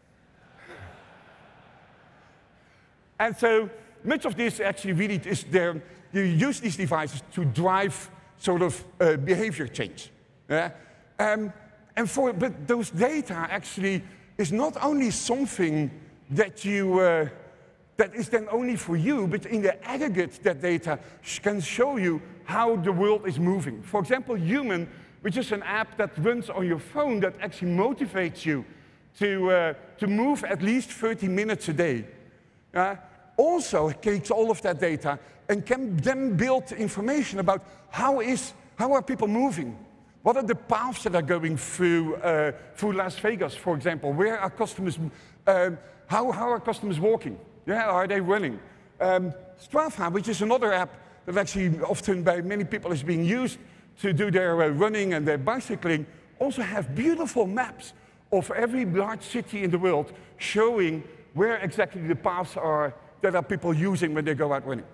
And so much of this actually really is there. You use these devices to drive sort of uh, behavior change. Yeah? Um, and for, but those data actually is not only something that you, uh, that is then only for you, but in the aggregate, that data sh can show you how the world is moving. For example, Human, which is an app that runs on your phone that actually motivates you to, uh, to move at least thirty minutes a day. Uh, also takes all of that data and can then build information about how, is, how are people moving. What are the paths that are going through, uh, through Las Vegas, for example? Where are customers, uh, how, how are customers walking? Yeah, are they running? Um, Strava, which is another app that actually often by many people is being used to do their uh, running and their bicycling, also have beautiful maps of every large city in the world showing where exactly the paths are that are people using when they go out running.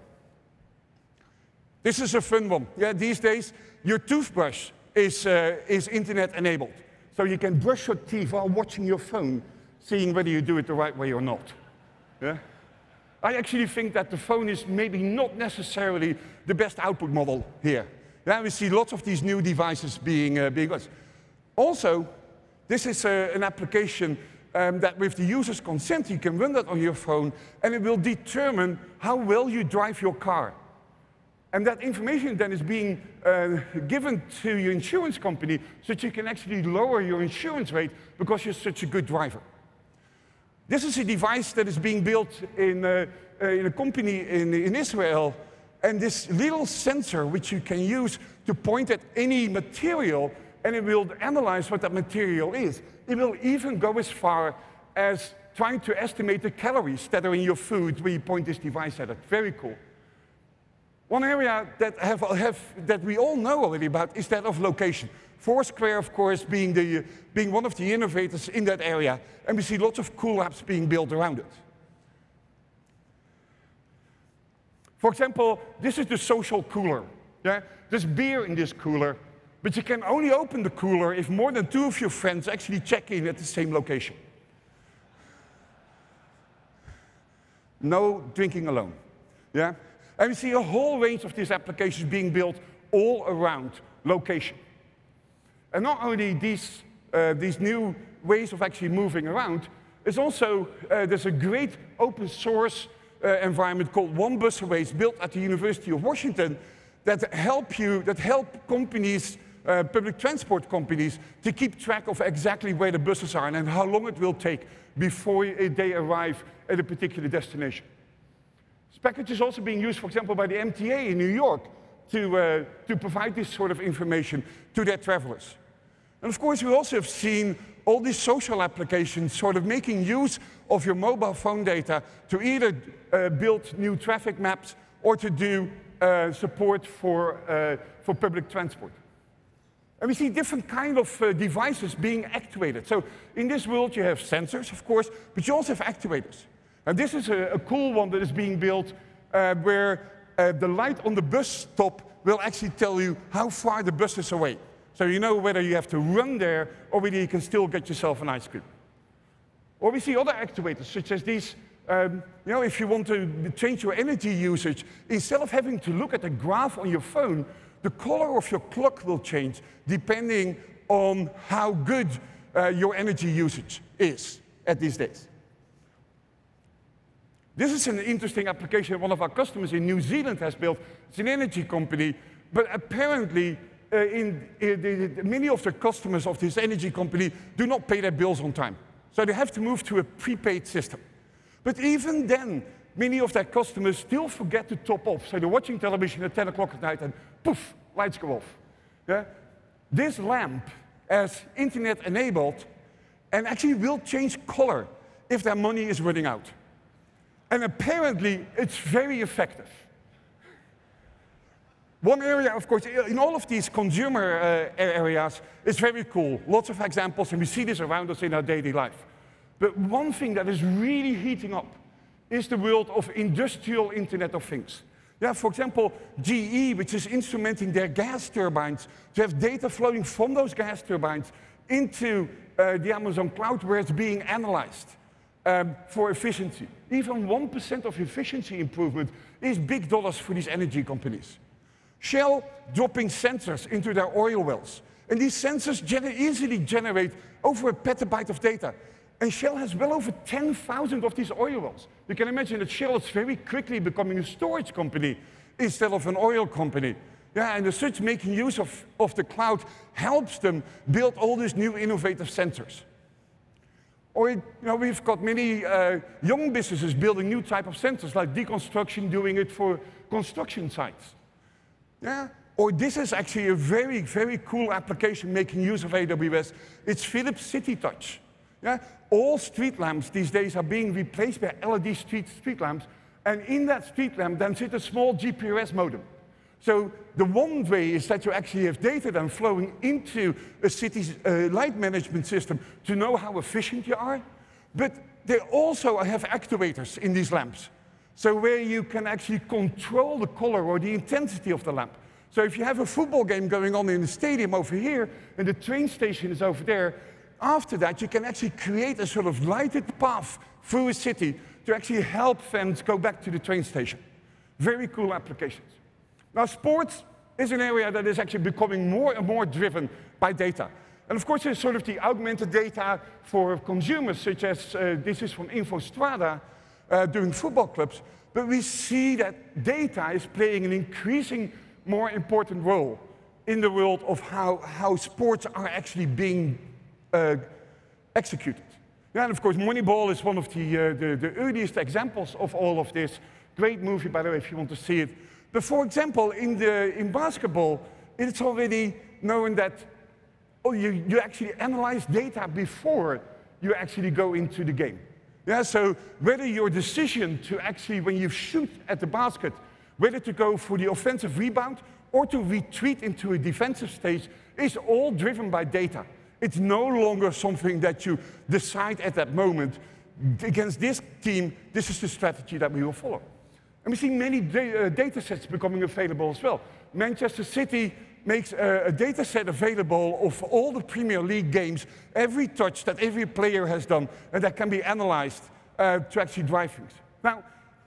This is a fun one. Yeah, these days, your toothbrush is, uh, is internet-enabled. So you can brush your teeth while watching your phone, seeing whether you do it the right way or not. Yeah? I actually think that the phone is maybe not necessarily the best output model here. Yeah, we see lots of these new devices being, uh, being used. Also, this is uh, an application um, that with the user's consent, you can run that on your phone, and it will determine how well you drive your car. And that information then is being uh, given to your insurance company so that you can actually lower your insurance rate because you're such a good driver. This is a device that is being built in, uh, uh, in a company in, in Israel, and this little sensor which you can use to point at any material, and it will analyze what that material is. It will even go as far as trying to estimate the calories that are in your food when you point this device at it. Very cool. One area that, have, have, that we all know already about is that of location. Foursquare, of course, being, the, being one of the innovators in that area, and we see lots of cool apps being built around it. For example, this is the social cooler. Yeah? There's beer in this cooler, but you can only open the cooler if more than two of your friends actually check in at the same location. no drinking alone. Yeah? And we see a whole range of these applications being built all around location. And not only these, uh, these new ways of actually moving around, it's also, uh, there's a great open source uh, environment called One Bus Aways built at the University of Washington that help you, that help companies, uh, public transport companies, to keep track of exactly where the buses are and how long it will take before they arrive at a particular destination. This package is also being used, for example, by the M T A in New York to, uh, to provide this sort of information to their travelers. And of course, we also have seen all these social applications sort of making use of your mobile phone data to either uh, build new traffic maps or to do uh, support for, uh, for public transport. And we see different kind of uh, devices being actuated. So in this world, you have sensors, of course, but you also have actuators. And this is a, a cool one that is being built uh, where uh, the light on the bus stop will actually tell you how far the bus is away. So you know whether you have to run there or whether you can still get yourself an ice cream. Or we see other actuators, such as these, um, you know, if you want to change your energy usage, instead of having to look at a graph on your phone, the color of your clock will change depending on how good uh, your energy usage is at these days. This is an interesting application one of our customers in New Zealand has built. It's an energy company, but apparently uh, in, in the, the, many of the customers of this energy company do not pay their bills on time. So they have to move to a prepaid system. But even then, many of their customers still forget to top off. So they're watching television at ten o'clock at night and poof, lights go off. Yeah? This lamp is internet enabled and actually will change color if their money is running out. And apparently, it's very effective. One area, of course, in all of these consumer uh, areas, is very cool. Lots of examples, and we see this around us in our daily life. But one thing that is really heating up is the world of industrial Internet of Things. Yeah, for example, G E, which is instrumenting their gas turbines to have data flowing from those gas turbines into uh, the Amazon cloud where it's being analyzed. Um, for efficiency. Even one percent of efficiency improvement is big dollars for these energy companies. Shell dropping sensors into their oil wells. And these sensors gener easily generate over a petabyte of data. And Shell has well over ten thousand of these oil wells. You can imagine that Shell is very quickly becoming a storage company instead of an oil company. Yeah, and as such, making use of, of the cloud helps them build all these new innovative sensors. Or, you know, we've got many uh, young businesses building new type of sensors, like deconstruction, doing it for construction sites. Yeah? Or this is actually a very, very cool application making use of A W S. It's Philips City Touch. Yeah? All street lamps these days are being replaced by L E D street, street lamps, and in that street lamp then sits a small G P R S modem. So the one way is that you actually have data then flowing into a city's uh, light management system to know how efficient you are. But they also have actuators in these lamps. So where you can actually control the color or the intensity of the lamp. So if you have a football game going on in the stadium over here and the train station is over there, after that you can actually create a sort of lighted path through a city to actually help fans go back to the train station. Very cool applications. Now, sports is an area that is actually becoming more and more driven by data. And of course, there's sort of the augmented data for consumers, such as uh, this is from InfoStrada, uh, doing football clubs. But we see that data is playing an increasing more important role in the world of how, how sports are actually being uh, executed. Yeah, and of course, Moneyball is one of the, uh, the, the earliest examples of all of this. Great movie, by the way, if you want to see it. But for example, in, the, in basketball, it's already known that oh, you, you actually analyze data before you actually go into the game. Yeah, so whether your decision to actually, when you shoot at the basket, whether to go for the offensive rebound or to retreat into a defensive stage is all driven by data. It's no longer something that you decide at that moment. Against this team, this is the strategy that we will follow. And we see many da uh, data sets becoming available as well. Manchester City makes a, a data set available of all the Premier League games, every touch that every player has done, and that can be analyzed uh, to actually drive things. Now,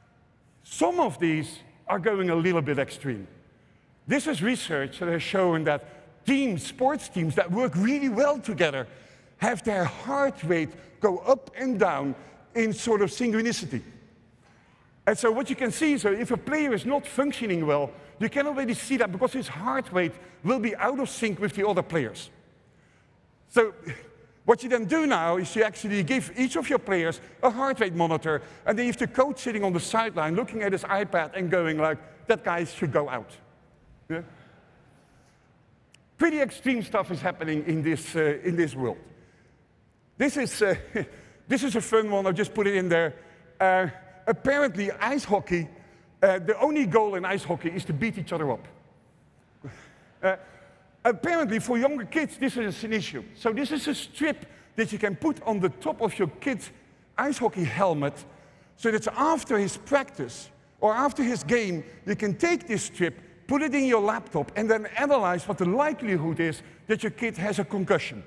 Some of these are going a little bit extreme. This is research that has shown that teams, sports teams that work really well together, have their heart rate go up and down in sort of synchronicity. And so what you can see is that if a player is not functioning well, you can already see that because his heart rate will be out of sync with the other players. So what you then do now is you actually give each of your players a heart rate monitor, and then you have the coach sitting on the sideline looking at his iPad and going like, that guy should go out. Yeah? Pretty extreme stuff is happening in this, uh, in this world. This is, uh, this is a fun one, I'll just put it in there. Uh, apparently, ice hockey, uh, the only goal in ice hockey is to beat each other up. Uh, apparently, for younger kids, this is an issue. So this is a strip that you can put on the top of your kid's ice hockey helmet, so that after his practice or after his game, you can take this strip, put it in your laptop, and then analyze what the likelihood is that your kid has a concussion.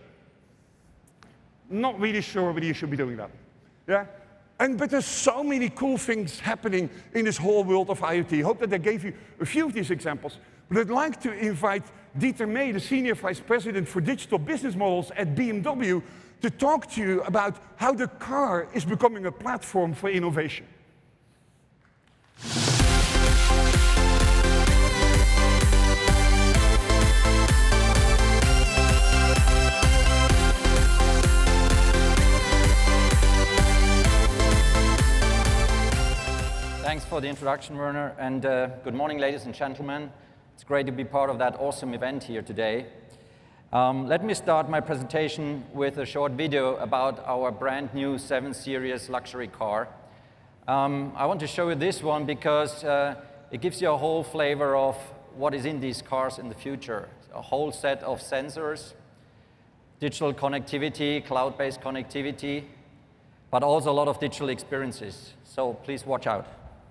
Not really sure whether you should be doing that. Yeah? And, but there's so many cool things happening in this whole world of IoT. I hope that I gave you a few of these examples. But I'd like to invite Dieter May, the Senior Vice President for Digital Business Models at B M W, to talk to you about how the car is becoming a platform for innovation. Thanks for the introduction, Werner, and uh, good morning, ladies and gentlemen. It's great to be part of that awesome event here today. Um, let me start my presentation with a short video about our brand new seven series luxury car. Um, I want to show you this one because uh, it gives you a whole flavor of what is in these cars in the future. A whole set of sensors, digital connectivity, cloud-based connectivity, but also a lot of digital experiences. So please watch out.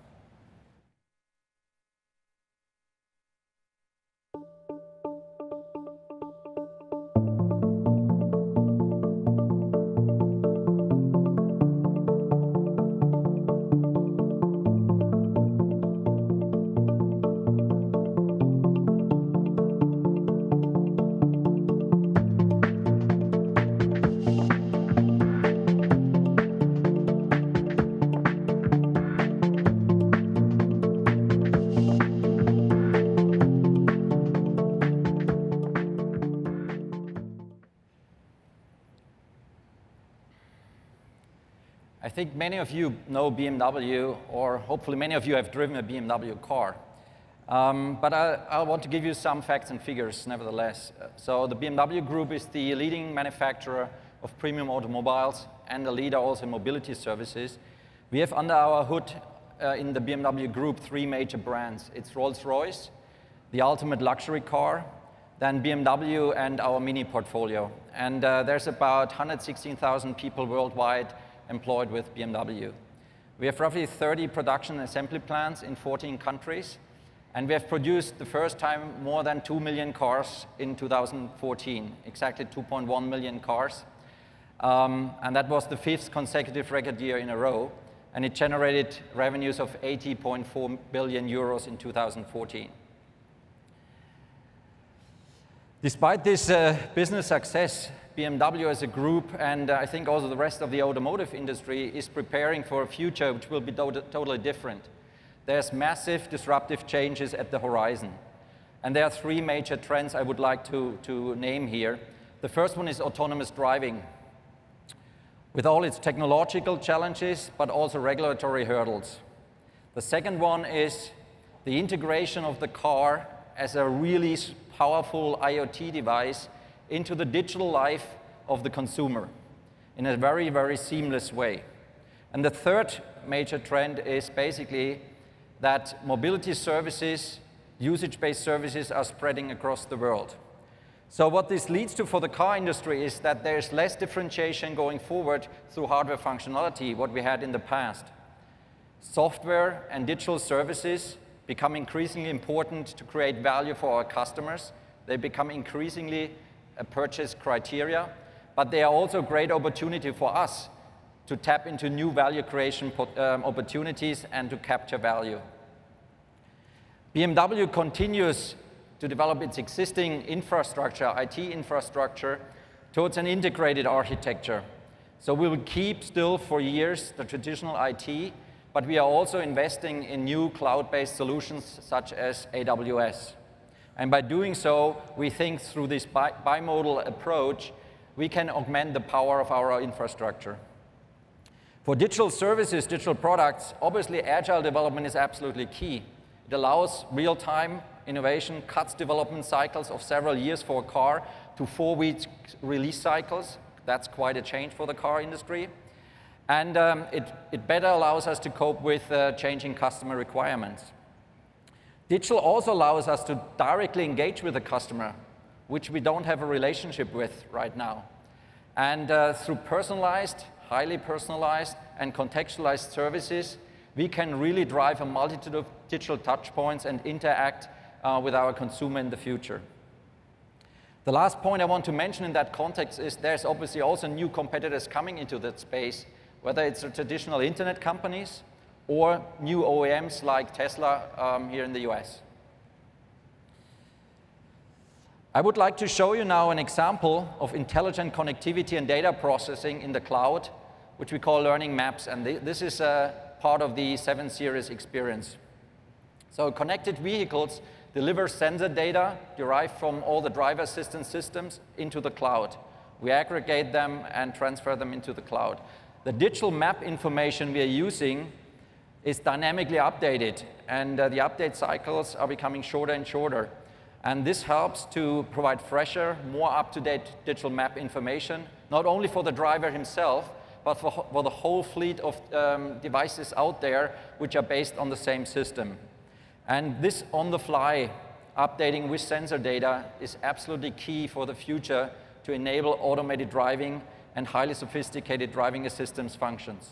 I think many of you know B M W, or hopefully many of you have driven a B M W car. Um, but I, I want to give you some facts and figures nevertheless. So the B M W Group is the leading manufacturer of premium automobiles and a leader also in mobility services. We have under our hood uh, in the B M W Group three major brands. It's Rolls-Royce, the ultimate luxury car, then B M W and our Mini portfolio. And uh, there's about one hundred sixteen thousand people worldwide employed with B M W. We have roughly thirty production and assembly plants in fourteen countries, and we have produced the first time more than two million cars in two thousand fourteen, exactly two point one million cars. Um, and that was the fifth consecutive record year in a row, and it generated revenues of eighty point four billion euros in two thousand fourteen. Despite this uh, business success, B M W as a group, and uh, I think also the rest of the automotive industry, is preparing for a future which will be to totally different. There's massive disruptive changes at the horizon. And there are three major trends I would like to, to name here. The first one is autonomous driving, with all its technological challenges, but also regulatory hurdles. The second one is the integration of the car as a really powerful IoT device into the digital life of the consumer in a very, very seamless way. And the third major trend is basically that mobility services, usage-based services, are spreading across the world. So what this leads to for the car industry is that there's less differentiation going forward through hardware functionality, what we had in the past. Software and digital services become increasingly important to create value for our customers. They become increasingly a purchase criteria, but they are also a great opportunity for us to tap into new value creation um, opportunities and to capture value. B M W continues to develop its existing infrastructure, I T infrastructure, towards an integrated architecture. So we will keep still for years the traditional I T, but we are also investing in new cloud-based solutions such as A W S. And by doing so, we think through this bi bimodal approach, we can augment the power of our infrastructure. For digital services, digital products, obviously agile development is absolutely key. It allows real-time innovation, cuts development cycles of several years for a car to four-week release cycles. That's quite a change for the car industry. And um, it, it better allows us to cope with uh, changing customer requirements. Digital also allows us to directly engage with the customer, which we don't have a relationship with right now. And uh, through personalized, highly personalized, and contextualized services, we can really drive a multitude of digital touchpoints and interact uh, with our consumer in the future. The last point I want to mention in that context is there's obviously also new competitors coming into that space, whether it's the traditional internet companies or new O E Ms like Tesla um, here in the U S. I would like to show you now an example of intelligent connectivity and data processing in the cloud, which we call learning maps, and th this is a part of the seven series experience. So connected vehicles deliver sensor data derived from all the driver assistance systems into the cloud. We aggregate them and transfer them into the cloud. The digital map information we are using is dynamically updated, and uh, the update cycles are becoming shorter and shorter. And this helps to provide fresher, more up-to-date digital map information, not only for the driver himself, but for, for the whole fleet of um, devices out there which are based on the same system. And this on-the-fly updating with sensor data is absolutely key for the future to enable automated driving and highly sophisticated driving assistance functions.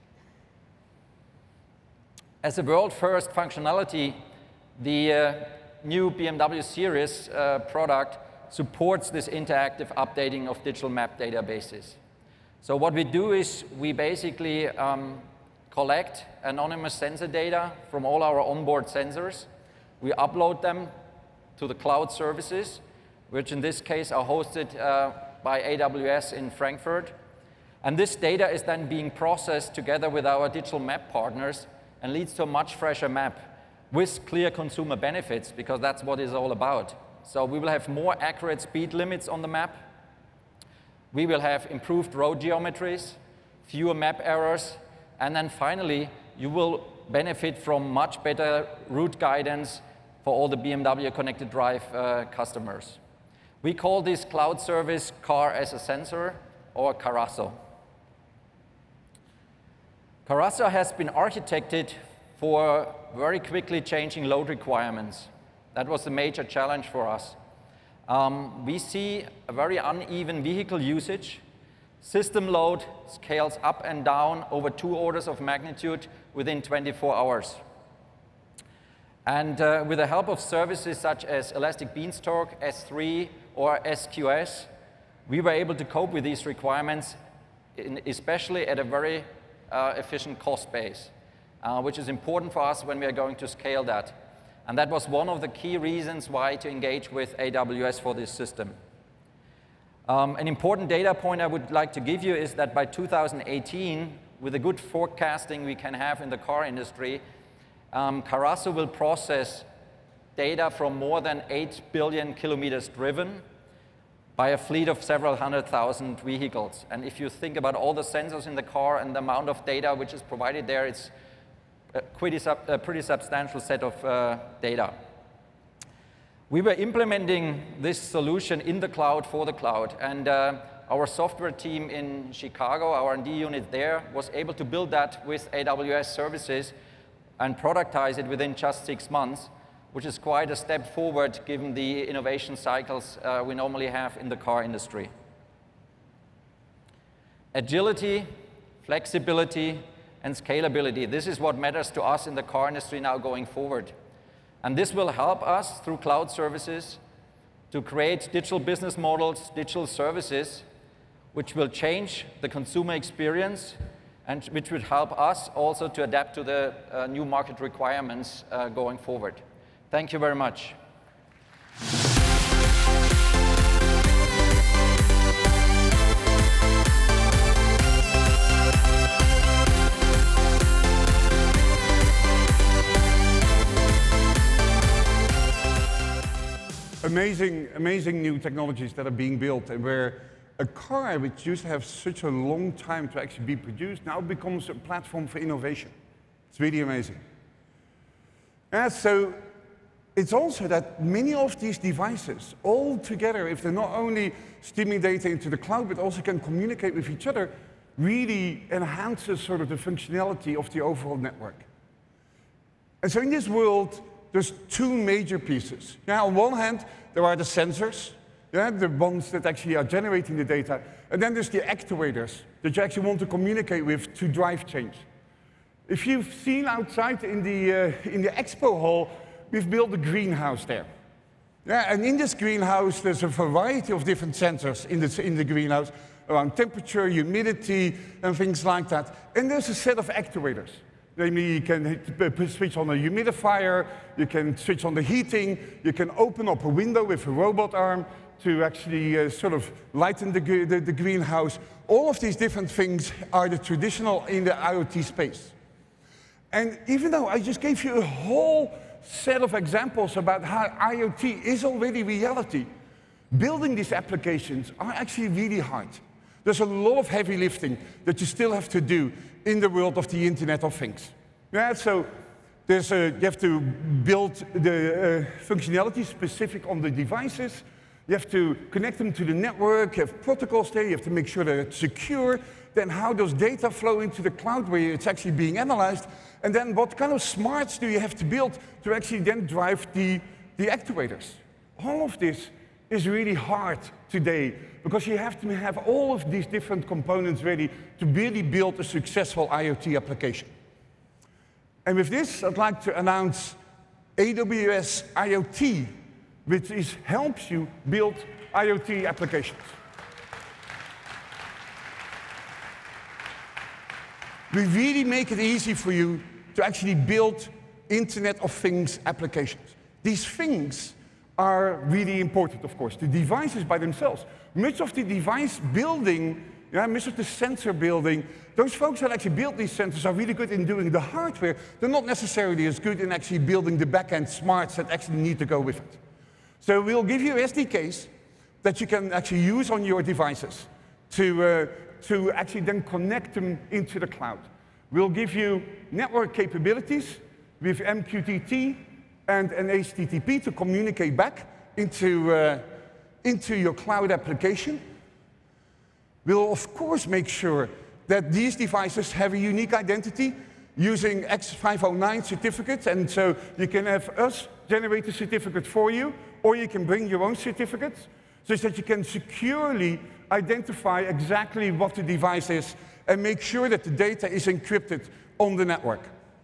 As a world-first functionality, the uh, new B M W series uh, product supports this interactive updating of digital map databases. So what we do is we basically um, collect anonymous sensor data from all our onboard sensors. We upload them to the cloud services, which in this case are hosted uh, by A W S in Frankfurt. And this data is then being processed together with our digital map partners and leads to a much fresher map with clear consumer benefits, because that's what it's all about. So we will have more accurate speed limits on the map. We will have improved road geometries, fewer map errors, and then finally, you will benefit from much better route guidance for all the B M W Connected Drive uh, customers. We call this cloud service Car as a Sensor, or Carasso. Carasso has been architected for very quickly changing load requirements. That was the major challenge for us. Um, we see a very uneven vehicle usage. System load scales up and down over two orders of magnitude within twenty-four hours. And uh, with the help of services such as Elastic Beanstalk, S three, or S Q S, we were able to cope with these requirements, in, especially at a very uh, efficient cost base, uh, which is important for us when we are going to scale that. And that was one of the key reasons why to engage with A W S for this system. Um, an important data point I would like to give you is that by two thousand eighteen, with the good forecasting we can have in the car industry, um, Carasso will process data from more than eight billion kilometers driven by a fleet of several hundred thousand vehicles. And if you think about all the sensors in the car and the amount of data which is provided there, it's a pretty, sub, a pretty substantial set of uh, data. We were implementing this solution in the cloud for the cloud, and uh, our software team in Chicago, our R and D unit there, was able to build that with A W S services and productize it within just six months, which is quite a step forward given the innovation cycles uh, we normally have in the car industry. Agility, flexibility, and scalability. This is what matters to us in the car industry now going forward. And this will help us through cloud services to create digital business models, digital services, which will change the consumer experience and which would help us also to adapt to the uh, new market requirements uh, going forward. Thank you very much. Amazing, amazing new technologies that are being built, and where a car which used to have such a long time to actually be produced now becomes a platform for innovation. It's really amazing. And so it's also that many of these devices, all together, if they're not only streaming data into the cloud, but also can communicate with each other, really enhances sort of the functionality of the overall network. And so in this world, there's two major pieces. Yeah, on one hand, there are the sensors, yeah, the ones that actually are generating the data. And then there's the actuators that you actually want to communicate with to drive change. If you've seen outside in the, uh, in the expo hall, we've built a greenhouse there. Yeah, and in this greenhouse, there's a variety of different sensors in, this, in the greenhouse around temperature, humidity, and things like that. And there's a set of actuators. Namely, you can hit, switch on a humidifier, you can switch on the heating, you can open up a window with a robot arm to actually uh, sort of lighten the, the, the greenhouse. All of these different things are the traditional in the IoT space. And even though I just gave you a whole set of examples about how IoT is already reality, building these applications are actually really hard. There's a lot of heavy lifting that you still have to do in the world of the Internet of Things. Yeah, so there's a, you have to build the uh, functionality specific on the devices. You have to connect them to the network. You have protocols there. You have to make sure that it's secure. Then how does data flow into the cloud where it's actually being analyzed? And then what kind of smarts do you have to build to actually then drive the, the actuators? All of this is really hard today, because you have to have all of these different components ready to really build a successful IoT application. And with this, I'd like to announce A W S IoT, which is, helps you build IoT applications. We really make it easy for you to actually build Internet of Things applications. These things are really important, of course. The devices by themselves. Much of the device building, yeah, much of the sensor building, those folks that actually build these sensors are really good in doing the hardware. They're not necessarily as good in actually building the back-end smarts that actually need to go with it. So we'll give you S D Ks that you can actually use on your devices to, uh, to actually then connect them into the cloud. We'll give you network capabilities with M Q T T and an H T T P to communicate back into, uh, into your cloud application. We'll, of course, make sure that these devices have a unique identity using X five oh nine certificates, and so you can have us generate a certificate for you, or you can bring your own certificates, so that you can securely identify exactly what the device is and make sure that the data is encrypted on the network.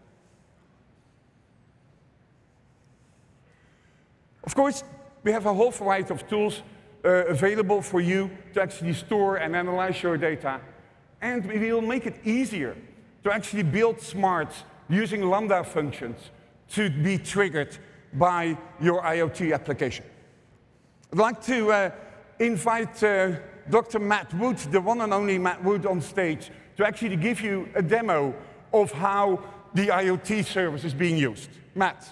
Of course, we have a whole variety of tools uh, available for you to actually store and analyze your data. And we will make it easier to actually build smarts using Lambda functions to be triggered by your IoT application. I'd like to uh, invite uh, Doctor Matt Wood, the one and only Matt Wood, on stage to actually give you a demo of how the IoT service is being used. Matt.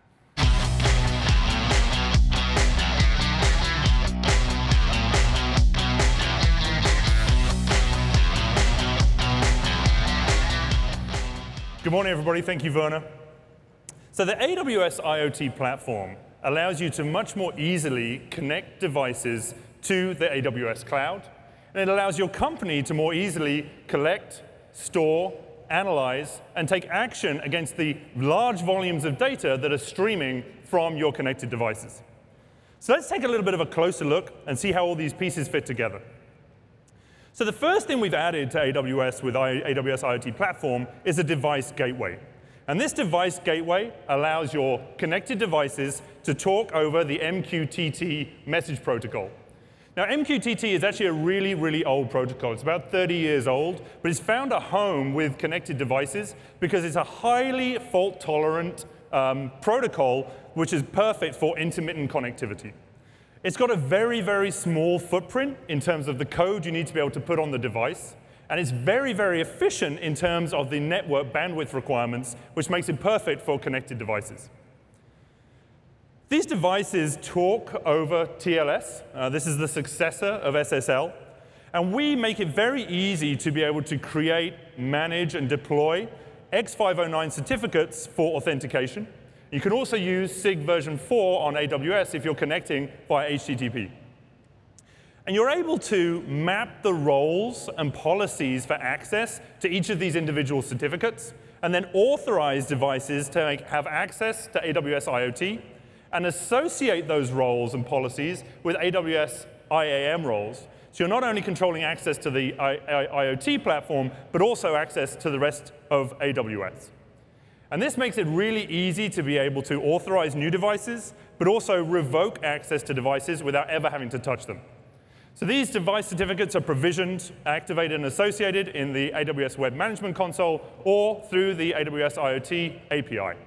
Good morning, everybody. Thank you, Werner. So the A W S IoT platform allows you to much more easily connect devices to the A W S cloud, and it allows your company to more easily collect, store, analyze, and take action against the large volumes of data that are streaming from your connected devices. So let's take a little bit of a closer look and see how all these pieces fit together. So the first thing we've added to A W S with A W S IoT platform is a device gateway. And this device gateway allows your connected devices to talk over the M Q T T message protocol. Now, M Q T T is actually a really, really old protocol. It's about thirty years old, but it's found a home with connected devices because it's a highly fault-tolerant um, protocol, which is perfect for intermittent connectivity. It's got a very, very small footprint in terms of the code you need to be able to put on the device. And it's very, very efficient in terms of the network bandwidth requirements, which makes it perfect for connected devices. These devices talk over T L S. Uh, this is the successor of S S L. And we make it very easy to be able to create, manage, and deploy X five oh nine certificates for authentication. You can also use SIG version four on A W S if you're connecting via H T T P. And you're able to map the roles and policies for access to each of these individual certificates, and then authorize devices to make, have access to A W S I O T, and associate those roles and policies with A W S I A M roles. So you're not only controlling access to the IoT platform, but also access to the rest of A W S. And this makes it really easy to be able to authorize new devices, but also revoke access to devices without ever having to touch them. So these device certificates are provisioned, activated, and associated in the A W S Web Management Console or through the A W S I O T A P I.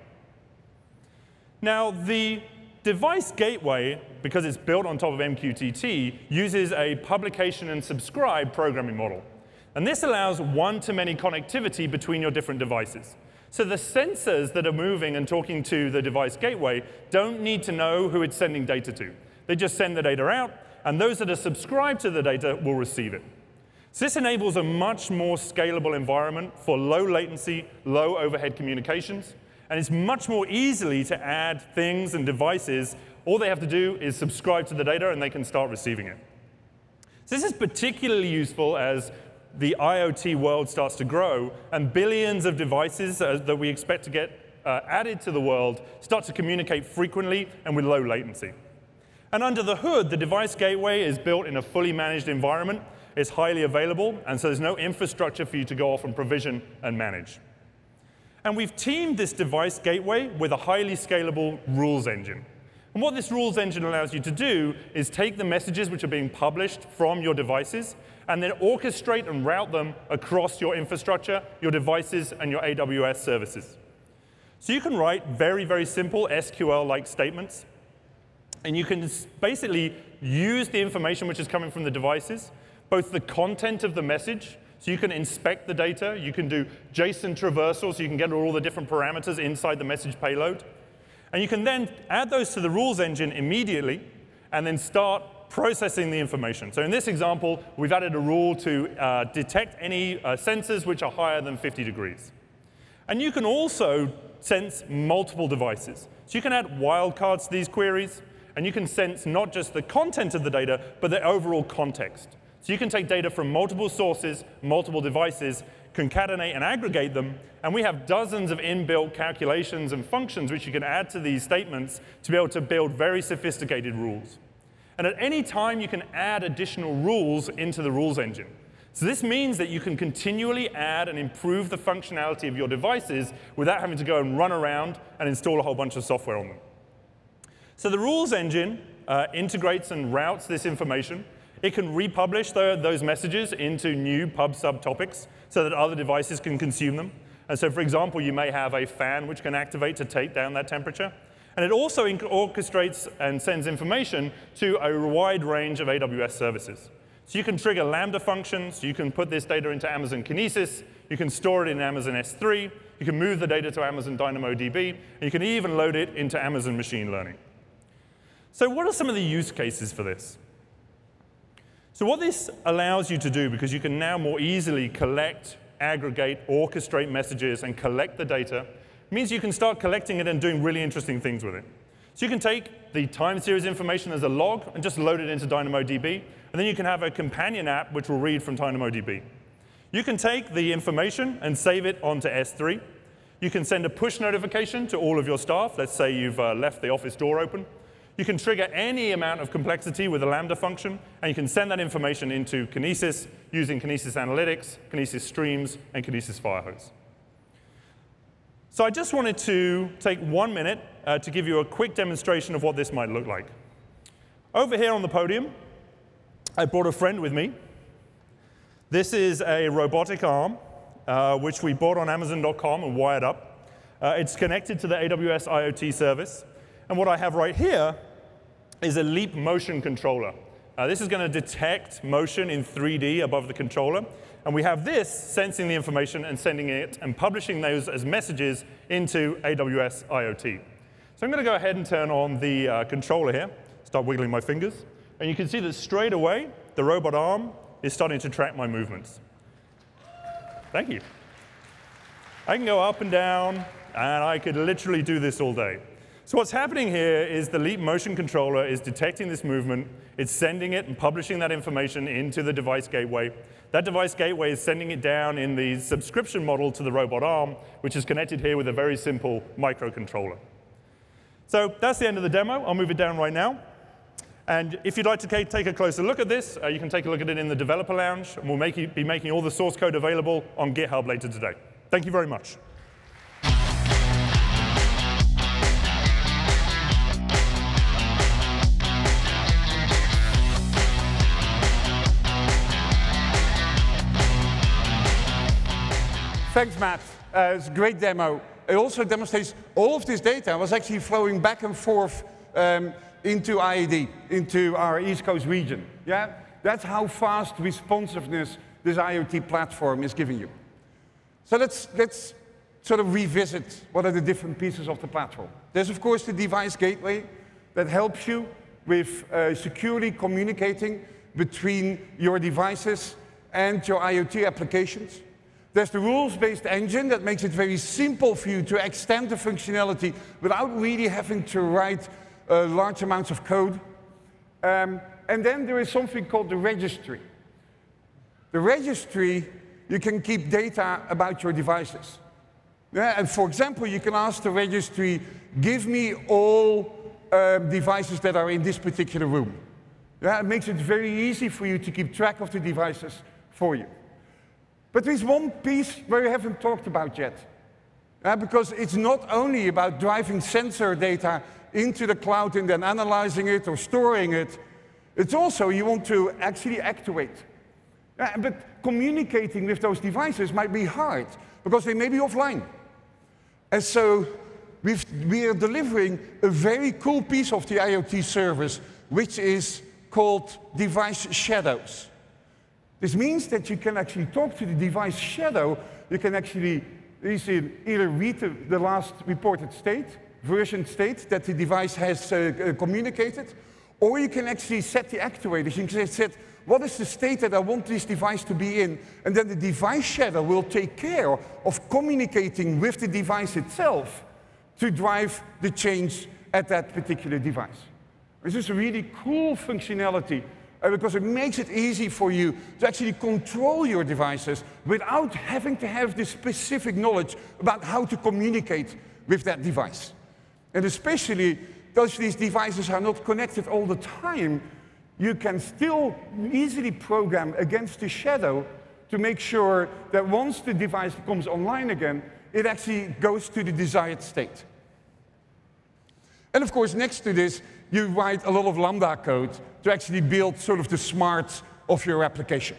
Now, the device gateway, because it's built on top of M Q T T, uses a publication and subscribe programming model. And this allows one-to-many connectivity between your different devices. So the sensors that are moving and talking to the device gateway don't need to know who it's sending data to. They just send the data out, and those that are subscribed to the data will receive it. So this enables a much more scalable environment for low latency, low overhead communications. And it's much more easily to add things and devices. All they have to do is subscribe to the data, and they can start receiving it. So this is particularly useful as the IoT world starts to grow, and billions of devices uh, that we expect to get uh, added to the world start to communicate frequently and with low latency. And under the hood, the device gateway is built in a fully managed environment. It's highly available, and so there's no infrastructure for you to go off and provision and manage. And we've teamed this device gateway with a highly scalable rules engine. And what this rules engine allows you to do is take the messages which are being published from your devices and then orchestrate and route them across your infrastructure, your devices, and your A W S services. So you can write very, very simple S Q L-like statements. And you can basically use the information which is coming from the devices, both the content of the message. So you can inspect the data. You can do JSON traversal, so you can get all the different parameters inside the message payload. And you can then add those to the rules engine immediately and then start processing the information. So in this example, we've added a rule to uh, detect any uh, sensors which are higher than fifty degrees. And you can also sense multiple devices. So you can add wildcards to these queries, and you can sense not just the content of the data, but the overall context. So you can take data from multiple sources, multiple devices, concatenate and aggregate them, and we have dozens of inbuilt calculations and functions which you can add to these statements to be able to build very sophisticated rules. And at any time, you can add additional rules into the rules engine. So this means that you can continually add and improve the functionality of your devices without having to go and run around and install a whole bunch of software on them. So the rules engine uh, integrates and routes this information. It can republish the, those messages into new pub sub topics so that other devices can consume them. And so, for example, you may have a fan which can activate to take down that temperature. And it also orchestrates and sends information to a wide range of A W S services. So you can trigger Lambda functions. You can put this data into Amazon Kinesis. You can store it in Amazon S three. You can move the data to Amazon DynamoDB. And you can even load it into Amazon Machine Learning. So what are some of the use cases for this? So what this allows you to do, because you can now more easily collect, aggregate, orchestrate messages, and collect the data, means you can start collecting it and doing really interesting things with it. So you can take the time series information as a log and just load it into DynamoDB, and then you can have a companion app which will read from DynamoDB. You can take the information and save it onto S three. You can send a push notification to all of your staff. Let's say you've uh, left the office door open. You can trigger any amount of complexity with a Lambda function, and you can send that information into Kinesis using Kinesis Analytics, Kinesis Streams, and Kinesis Firehose. So I just wanted to take one minute uh, to give you a quick demonstration of what this might look like. Over here on the podium, I brought a friend with me. This is a robotic arm, uh, which we bought on Amazon dot com and wired up. Uh, it's connected to the A W S IoT service. And what I have right here is a Leap motion controller. Uh, this is going to detect motion in three D above the controller. And we have this sensing the information and sending it and publishing those as messages into A W S IoT. So I'm going to go ahead and turn on the uh, controller here, start wiggling my fingers. And you can see that straight away, the robot arm is starting to track my movements. Thank you. I can go up and down, and I could literally do this all day. So what's happening here is the Leap motion controller is detecting this movement. It's sending it and publishing that information into the device gateway. That device gateway is sending it down in the subscription model to the robot arm, which is connected here with a very simple microcontroller. So that's the end of the demo. I'll move it down right now. And if you'd like to take a closer look at this, uh, you can take a look at it in the developer lounge, and we'll make it, be making all the source code available on GitHub later today. Thank you very much. Thanks, Matt. Uh, it's a great demo. It also demonstrates all of this data was actually flowing back and forth um, into I A D, into our East Coast region. Yeah? That's how fast responsiveness this IoT platform is giving you. So let's, let's sort of revisit what are the different pieces of the platform. There's, of course, the device gateway that helps you with uh, securely communicating between your devices and your IoT applications. There's the rules-based engine that makes it very simple for you to extend the functionality without really having to write uh, large amounts of code. Um, and then there is something called the registry. The registry, you can keep data about your devices. Yeah, and for example, you can ask the registry, give me all uh, devices that are in this particular room. Yeah, it makes it very easy for you to keep track of the devices for you. But there's one piece where we haven't talked about yet. Uh, because it's not only about driving sensor data into the cloud and then analyzing it or storing it. It's also you want to actually actuate. Uh, but communicating with those devices might be hard because they may be offline. And so we've, we are delivering a very cool piece of the IoT service, which is called device shadows. This means that you can actually talk to the device shadow. You can actually either read the, the last reported state, version state that the device has uh, communicated, or you can actually set the actuators. You can set what is the state that I want this device to be in, and then the device shadow will take care of communicating with the device itself to drive the change at that particular device. This is a really cool functionality uh, because it makes it easy for you to actually control your devices without having to have the specific knowledge about how to communicate with that device. And especially because these devices are not connected all the time, you can still easily program against the shadow to make sure that once the device becomes online again, it actually goes to the desired state. And of course, next to this, you write a lot of Lambda code to actually build sort of the smarts of your application.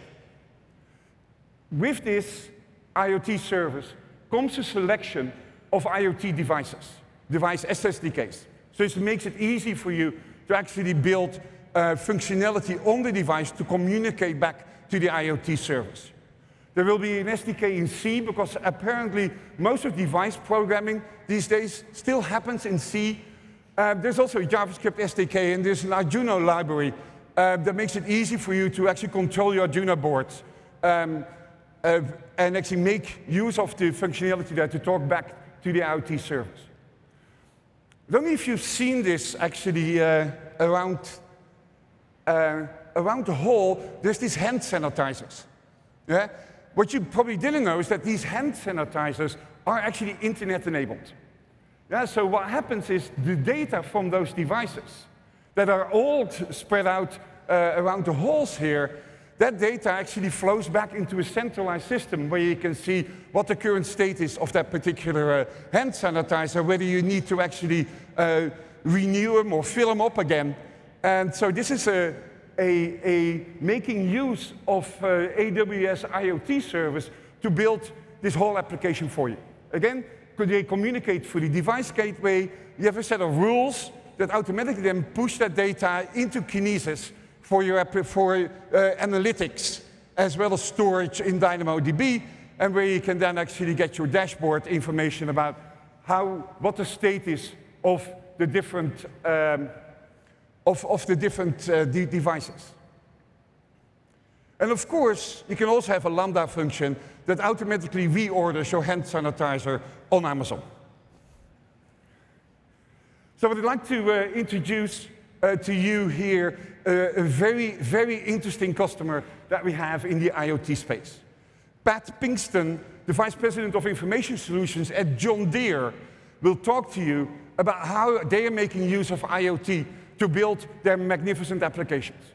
With this IoT service comes a selection of IoT devices, device S S D Ks. So it makes it easy for you to actually build uh, functionality on the device to communicate back to the IoT service. There will be an S D K in C because apparently most of device programming these days still happens in C. Uh, there's also a JavaScript S D K and there's an Arduino library uh, that makes it easy for you to actually control your Arduino boards um, uh, and actually make use of the functionality there to talk back to the IoT service. I don't know if you've seen this actually uh, around, uh, around the hall. There's these hand sanitizers. Yeah? What you probably didn't know is that these hand sanitizers are actually internet enabled. Yeah, so what happens is the data from those devices that are all spread out uh, around the halls here, that data actually flows back into a centralized system where you can see what the current state is of that particular uh, hand sanitizer, whether you need to actually uh, renew them or fill them up again. And so this is a, a, a making use of uh, A W S IoT service to build this whole application for you. Again, could they communicate through the device gateway? You have a set of rules that automatically then push that data into Kinesis for your app, for uh, analytics, as well as storage in DynamoDB, and where you can then actually get your dashboard information about how, what the state is of the different, um, of, of the different uh, de devices. And of course, you can also have a Lambda function that automatically reorders your hand sanitizer on Amazon. So what I'd like to uh, introduce uh, to you here uh, a very, very interesting customer that we have in the IoT space. Pat Pinkston, the Vice President of Information Solutions at John Deere, will talk to you about how they are making use of IoT to build their magnificent applications.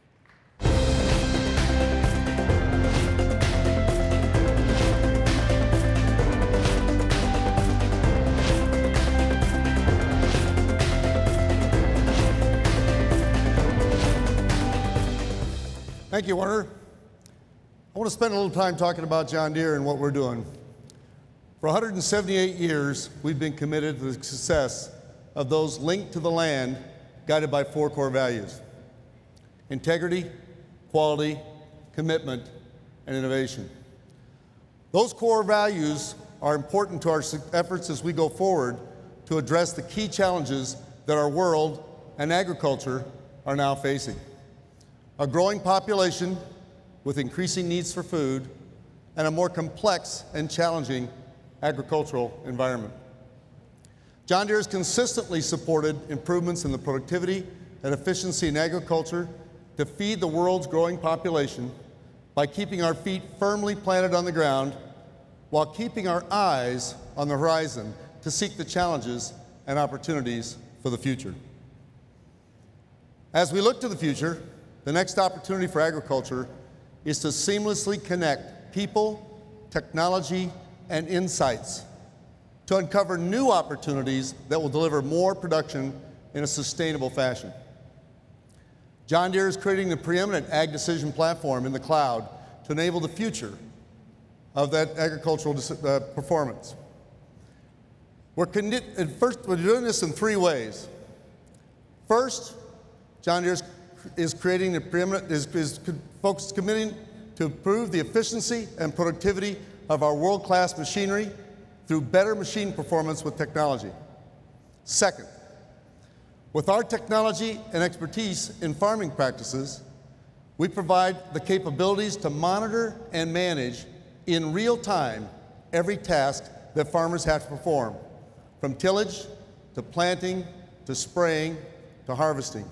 Thank you, Werner. I want to spend a little time talking about John Deere and what we're doing. For one hundred seventy-eight years, we've been committed to the success of those linked to the land, guided by four core values: integrity, quality, commitment, and innovation. Those core values are important to our efforts as we go forward to address the key challenges that our world and agriculture are now facing. A growing population with increasing needs for food, and a more complex and challenging agricultural environment. John Deere has consistently supported improvements in the productivity and efficiency in agriculture to feed the world's growing population by keeping our feet firmly planted on the ground while keeping our eyes on the horizon to seek the challenges and opportunities for the future. As we look to the future, the next opportunity for agriculture is to seamlessly connect people, technology, and insights to uncover new opportunities that will deliver more production in a sustainable fashion. John Deere is creating the preeminent ag decision platform in the cloud to enable the future of that agricultural uh, performance. We're, first, we're doing this in three ways. First, John Deere is creating the preeminent, is, is focused, committing to improve the efficiency and productivity of our world-class machinery through better machine performance with technology. Second, with our technology and expertise in farming practices, we provide the capabilities to monitor and manage in real time every task that farmers have to perform, from tillage to planting to spraying to harvesting.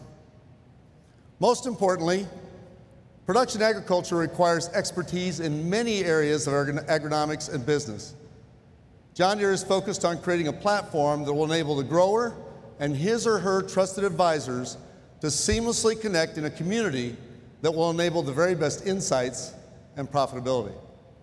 Most importantly, production agriculture requires expertise in many areas of agronomics and business. John Deere is focused on creating a platform that will enable the grower and his or her trusted advisors to seamlessly connect in a community that will enable the very best insights and profitability.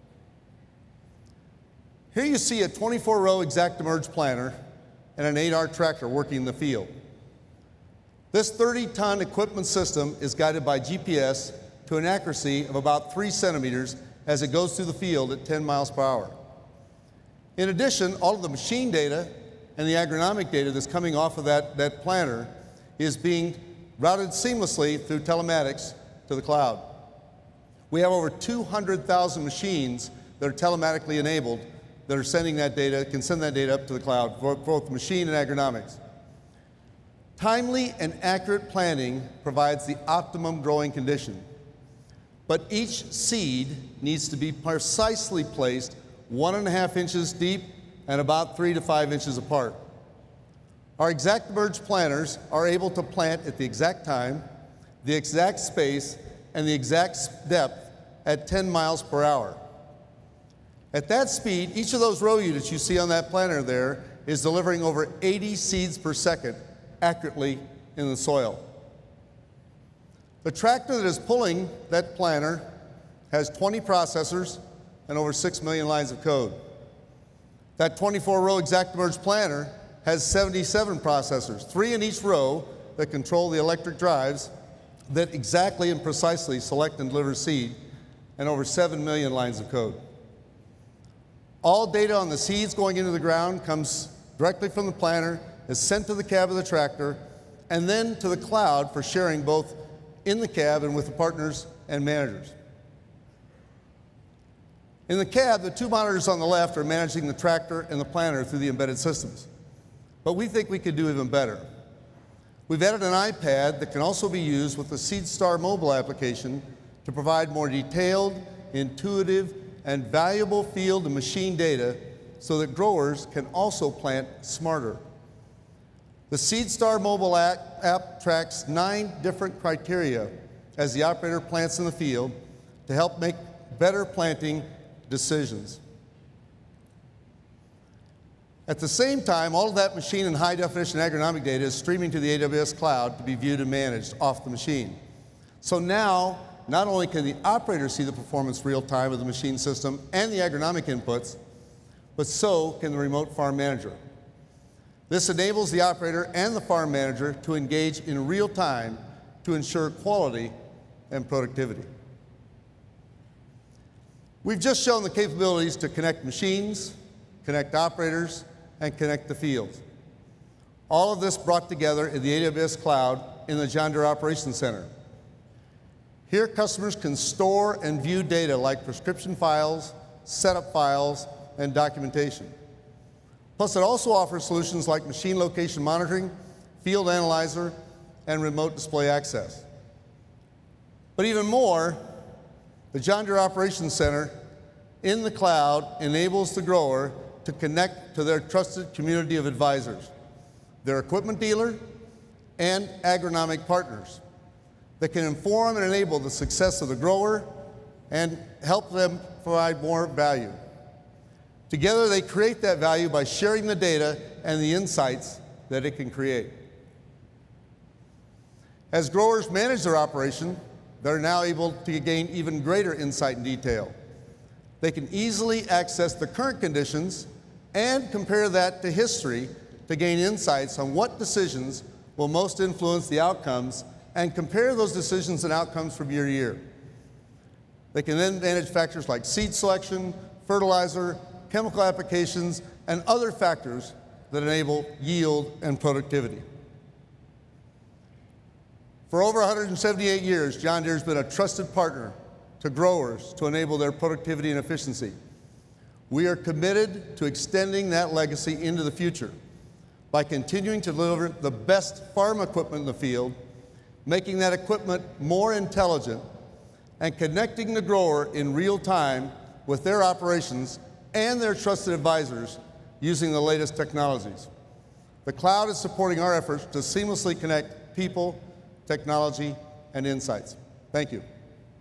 Here you see a twenty-four row ExactEmerge planter and an eight R tractor working in the field. This thirty ton equipment system is guided by G P S to an accuracy of about three centimeters as it goes through the field at ten miles per hour. In addition, all of the machine data and the agronomic data that's coming off of that, that planter is being routed seamlessly through telematics to the cloud. We have over two hundred thousand machines that are telematically enabled that are sending that data, can send that data up to the cloud, for both machine and agronomics. Timely and accurate planning provides the optimum growing condition, but each seed needs to be precisely placed one and a half inches deep and about three to five inches apart. Our ExactEmerge planters are able to plant at the exact time, the exact space, and the exact depth at ten miles per hour. At that speed, each of those row units you see on that planter there is delivering over eighty seeds per second accurately in the soil. The tractor that is pulling that planter has twenty processors and over six million lines of code. That twenty-four row ExactEmerge planter has seventy-seven processors, three in each row that control the electric drives that exactly and precisely select and deliver seed, and over seven million lines of code. All data on the seeds going into the ground comes directly from the planter, is sent to the cab of the tractor, and then to the cloud for sharing both in the cab and with the partners and managers. In the cab, the two monitors on the left are managing the tractor and the planter through the embedded systems. But we think we could do even better. We've added an iPad that can also be used with the SeedStar mobile application to provide more detailed, intuitive, and valuable field and machine data so that growers can also plant smarter. The SeedStar mobile app, app tracks nine different criteria as the operator plants in the field to help make better planting decisions. At the same time, all of that machine and high-definition agronomic data is streaming to the A W S cloud to be viewed and managed off the machine. So now, not only can the operator see the performance real-time of the machine system and the agronomic inputs, but so can the remote farm manager. This enables the operator and the farm manager to engage in real time to ensure quality and productivity. We've just shown the capabilities to connect machines, connect operators, and connect the fields. All of this brought together in the A W S cloud in the John Deere Operations Center. Here, customers can store and view data like prescription files, setup files, and documentation. Plus, it also offers solutions like machine location monitoring, field analyzer, and remote display access. But even more, the John Deere Operations Center in the cloud enables the grower to connect to their trusted community of advisors, their equipment dealer, and agronomic partners that can inform and enable the success of the grower and help them provide more value. Together, they create that value by sharing the data and the insights that it can create. As growers manage their operation, they're now able to gain even greater insight and detail. They can easily access the current conditions and compare that to history to gain insights on what decisions will most influence the outcomes and compare those decisions and outcomes from year to year. They can then manage factors like seed selection, fertilizer, chemical applications, and other factors that enable yield and productivity. For over one hundred seventy-eight years, John Deere has been a trusted partner to growers to enable their productivity and efficiency. We are committed to extending that legacy into the future by continuing to deliver the best farm equipment in the field, making that equipment more intelligent, and connecting the grower in real time with their operations and their trusted advisors using the latest technologies. The cloud is supporting our efforts to seamlessly connect people, technology, and insights. Thank you.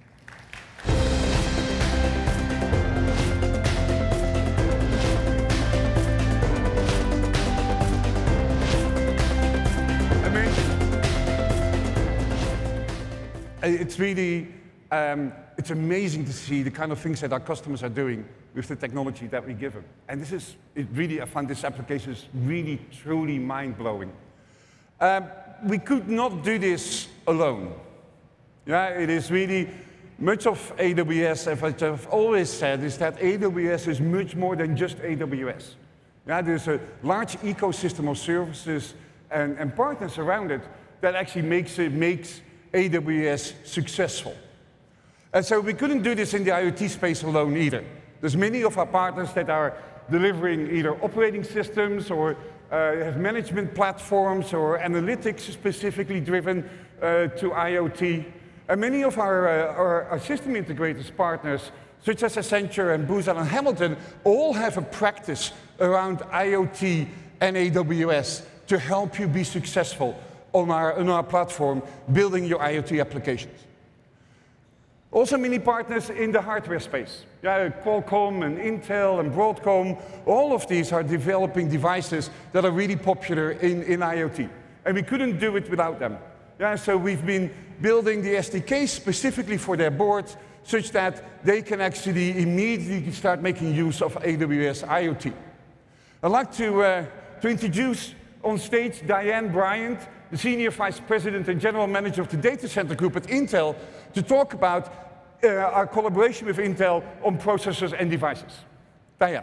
It's really, um, it's amazing to see the kind of things that our customers are doing with the technology that we give them. And this is, it really, I find this application is really, truly mind-blowing. Um, we could not do this alone. Yeah, it is really, much of A W S, as I've always said, is that A W S is much more than just A W S. Yeah, there's a large ecosystem of services and, and partners around it that actually makes it, makes A W S successful. And so we couldn't do this in the IoT space alone either. There's many of our partners that are delivering either operating systems or uh, have management platforms or analytics specifically driven uh, to IoT. And many of our, uh, our, our system integrators partners, such as Accenture and Booz Allen Hamilton, all have a practice around IoT and A W S to help you be successful on our, on our platform, building your IoT applications. Also many partners in the hardware space. Yeah, Qualcomm and Intel and Broadcom, all of these are developing devices that are really popular in, in IoT. And we couldn't do it without them. Yeah, so we've been building the S D K specifically for their boards, such that they can actually immediately start making use of A W S IoT. I'd like to, uh, to introduce on stage Diane Bryant, the Senior Vice President and General Manager of the Data Center Group at Intel, to talk about uh, our collaboration with Intel on processors and devices. Diane.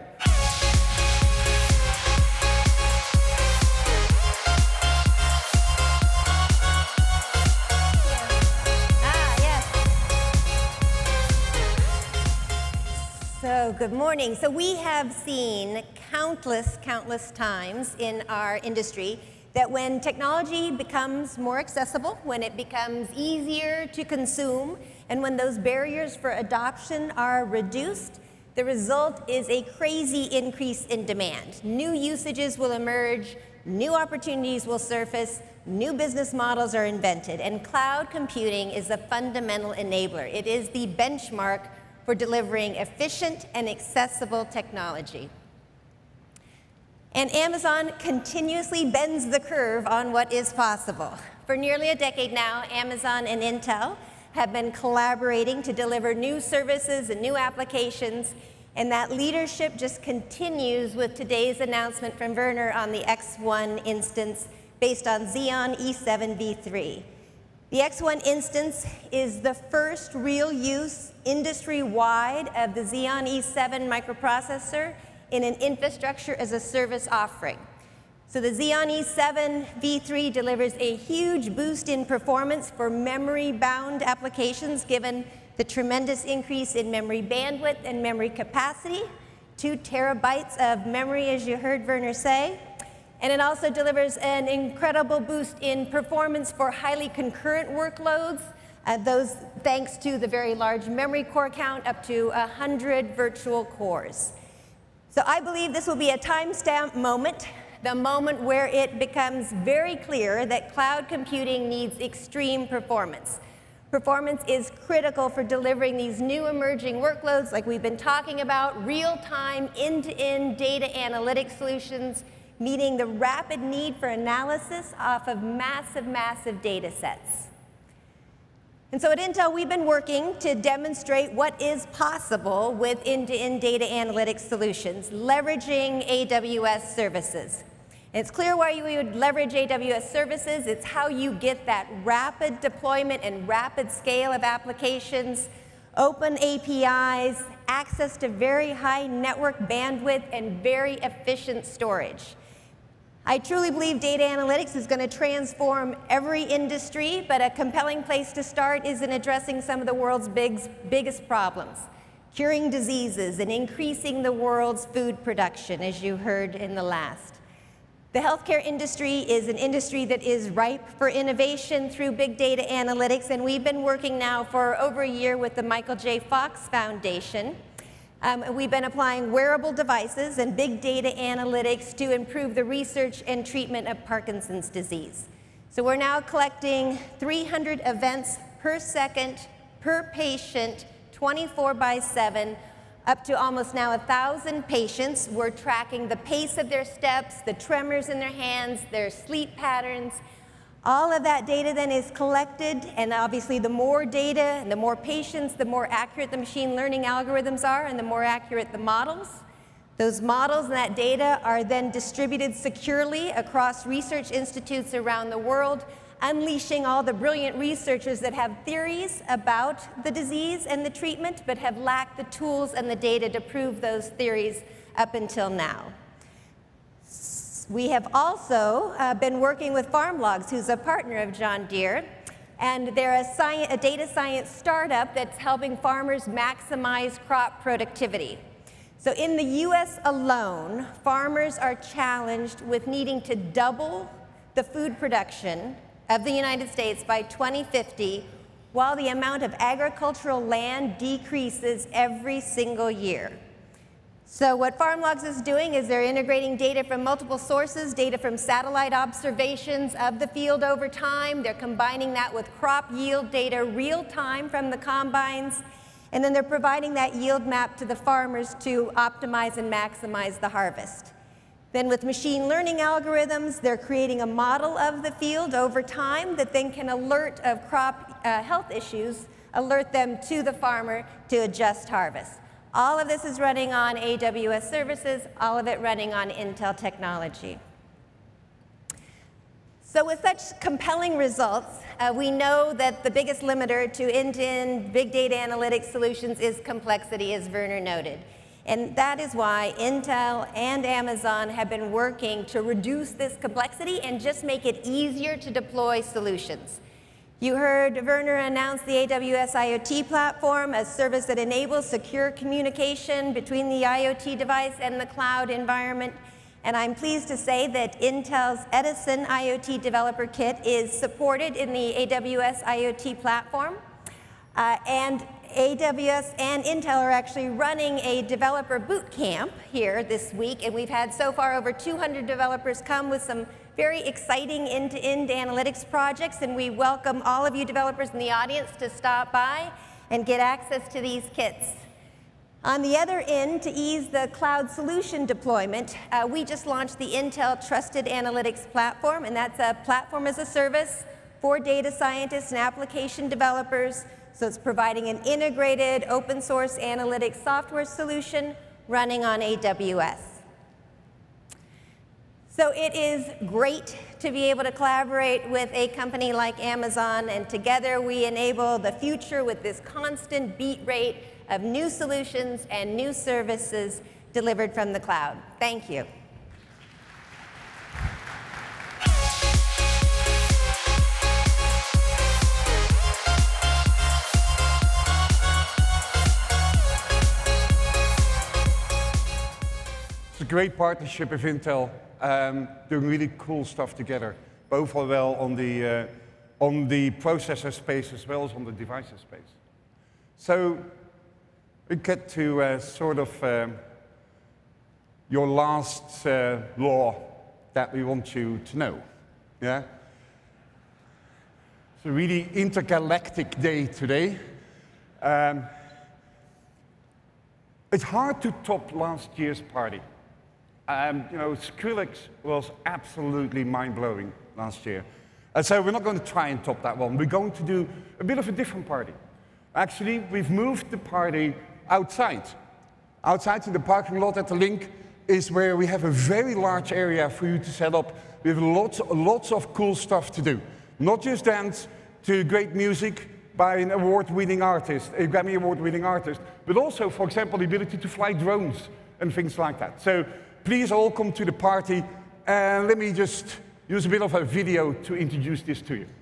So good morning. So we have seen countless, countless times in our industry that when technology becomes more accessible, when it becomes easier to consume, and when those barriers for adoption are reduced, the result is a crazy increase in demand. New usages will emerge, new opportunities will surface, new business models are invented, and cloud computing is a fundamental enabler. It is the benchmark for delivering efficient and accessible technology. And Amazon continuously bends the curve on what is possible. For nearly a decade now, Amazon and Intel have been collaborating to deliver new services and new applications, and that leadership just continues with today's announcement from Werner on the X one instance based on Xeon E seven v three. The X one instance is the first real use industry-wide of the Xeon E seven microprocessor in an infrastructure as a service offering. So the Xeon E seven v three delivers a huge boost in performance for memory-bound applications given the tremendous increase in memory bandwidth and memory capacity, two terabytes of memory, as you heard Werner say. And it also delivers an incredible boost in performance for highly concurrent workloads, uh, those thanks to the very large memory core count, up to one hundred virtual cores. So I believe this will be a timestamp moment, the moment where it becomes very clear that cloud computing needs extreme performance. Performance is critical for delivering these new emerging workloads like we've been talking about, real-time, end-to-end data analytic solutions, meeting the rapid need for analysis off of massive, massive data sets. And so at Intel, we've been working to demonstrate what is possible with end-to-end data analytics solutions, leveraging A W S services. And it's clear why you would leverage A W S services. It's how you get that rapid deployment and rapid scale of applications, open A P Is, access to very high network bandwidth, and very efficient storage. I truly believe data analytics is going to transform every industry, but a compelling place to start is in addressing some of the world's big, biggest problems, curing diseases and increasing the world's food production, as you heard in the last. The healthcare industry is an industry that is ripe for innovation through big data analytics, and we've been working now for over a year with the Michael J. Fox Foundation. Um, we've been applying wearable devices and big data analytics to improve the research and treatment of Parkinson's disease. So we're now collecting three hundred events per second, per patient, twenty-four by seven, up to almost now one thousand patients. We're tracking the pace of their steps, the tremors in their hands, their sleep patterns. All of that data then is collected, and obviously the more data and the more patients, the more accurate the machine learning algorithms are and the more accurate the models. Those models and that data are then distributed securely across research institutes around the world, unleashing all the brilliant researchers that have theories about the disease and the treatment, but have lacked the tools and the data to prove those theories up until now. We have also uh, been working with FarmLogs, who's a partner of John Deere, and they're a, science, a data science startup that's helping farmers maximize crop productivity. So in the U S alone, farmers are challenged with needing to double the food production of the United States by twenty fifty, while the amount of agricultural land decreases every single year. So what FarmLogs is doing is they're integrating data from multiple sources, data from satellite observations of the field over time. They're combining that with crop yield data real time from the combines, and then they're providing that yield map to the farmers to optimize and maximize the harvest. Then with machine learning algorithms, they're creating a model of the field over time that then can alert of crop uh, health issues, alert them to the farmer to adjust harvest. All of this is running on A W S services, all of it running on Intel technology. So with such compelling results, uh, we know that the biggest limiter to end-to-end big data analytics solutions is complexity, as Werner noted. And that is why Intel and Amazon have been working to reduce this complexity and just make it easier to deploy solutions. You heard Werner announce the A W S IoT platform, a service that enables secure communication between the IoT device and the cloud environment. And I'm pleased to say that Intel's Edison IoT Developer Kit is supported in the A W S IoT platform. Uh, and A W S and Intel are actually running a developer boot camp here this week, and we've had so far over two hundred developers come with some very exciting end-to-end analytics projects, and we welcome all of you developers in the audience to stop by and get access to these kits. On the other end, to ease the cloud solution deployment, uh, we just launched the Intel Trusted Analytics Platform, and that's a platform as a service for data scientists and application developers. So it's providing an integrated open source analytics software solution running on A W S. So it is great to be able to collaborate with a company like Amazon, and together we enable the future with this constant beat rate of new solutions and new services delivered from the cloud. Thank you. It's a great partnership with Intel, um, doing really cool stuff together, both are well on the, uh, on the processor space as well as on the devices space. So we get to uh, sort of um, your last uh, law that we want you to know. Yeah? It's a really intergalactic day today. Um, it's hard to top last year's party. Um, you know, Skrillex was absolutely mind-blowing last year. And so we're not going to try and top that one. We're going to do a bit of a different party. Actually, we've moved the party outside. Outside in the parking lot at the Link is where we have a very large area for you to set up. We have lots, lots of cool stuff to do. Not just dance to great music by an award-winning artist, a Grammy award-winning artist, but also, for example, the ability to fly drones and things like that. So please all come to the party, and let me just use a bit of a video to introduce this to you.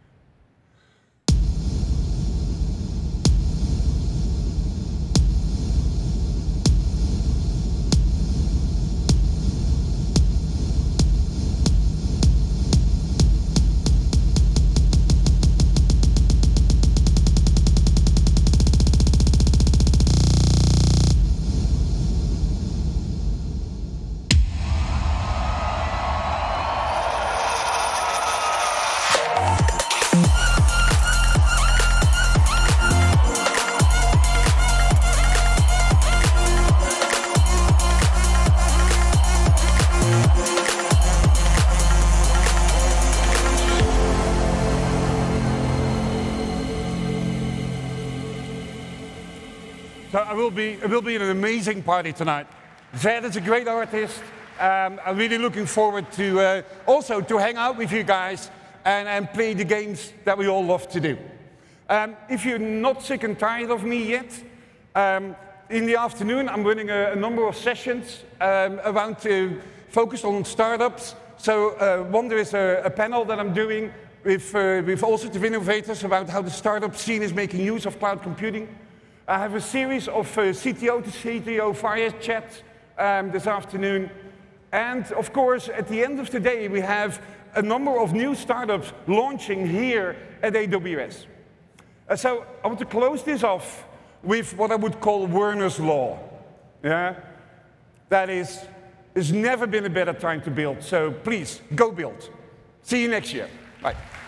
So it will be, it will be an amazing party tonight. Zed is a great artist. Um, I'm really looking forward to uh, also to hang out with you guys and, and play the games that we all love to do. Um, if you're not sick and tired of me yet, um, in the afternoon I'm running a, a number of sessions um, around to focus on startups. So uh, one, there is a, a panel that I'm doing with, uh, with all sorts of innovators about how the startup scene is making use of cloud computing. I have a series of uh, C T O to C T O fire chats um, this afternoon. And of course, at the end of the day, we have a number of new startups launching here at A W S. Uh, so I want to close this off with what I would call Werner's Law. Yeah? That is, there's never been a better time to build. So please, go build. See you next year. Bye.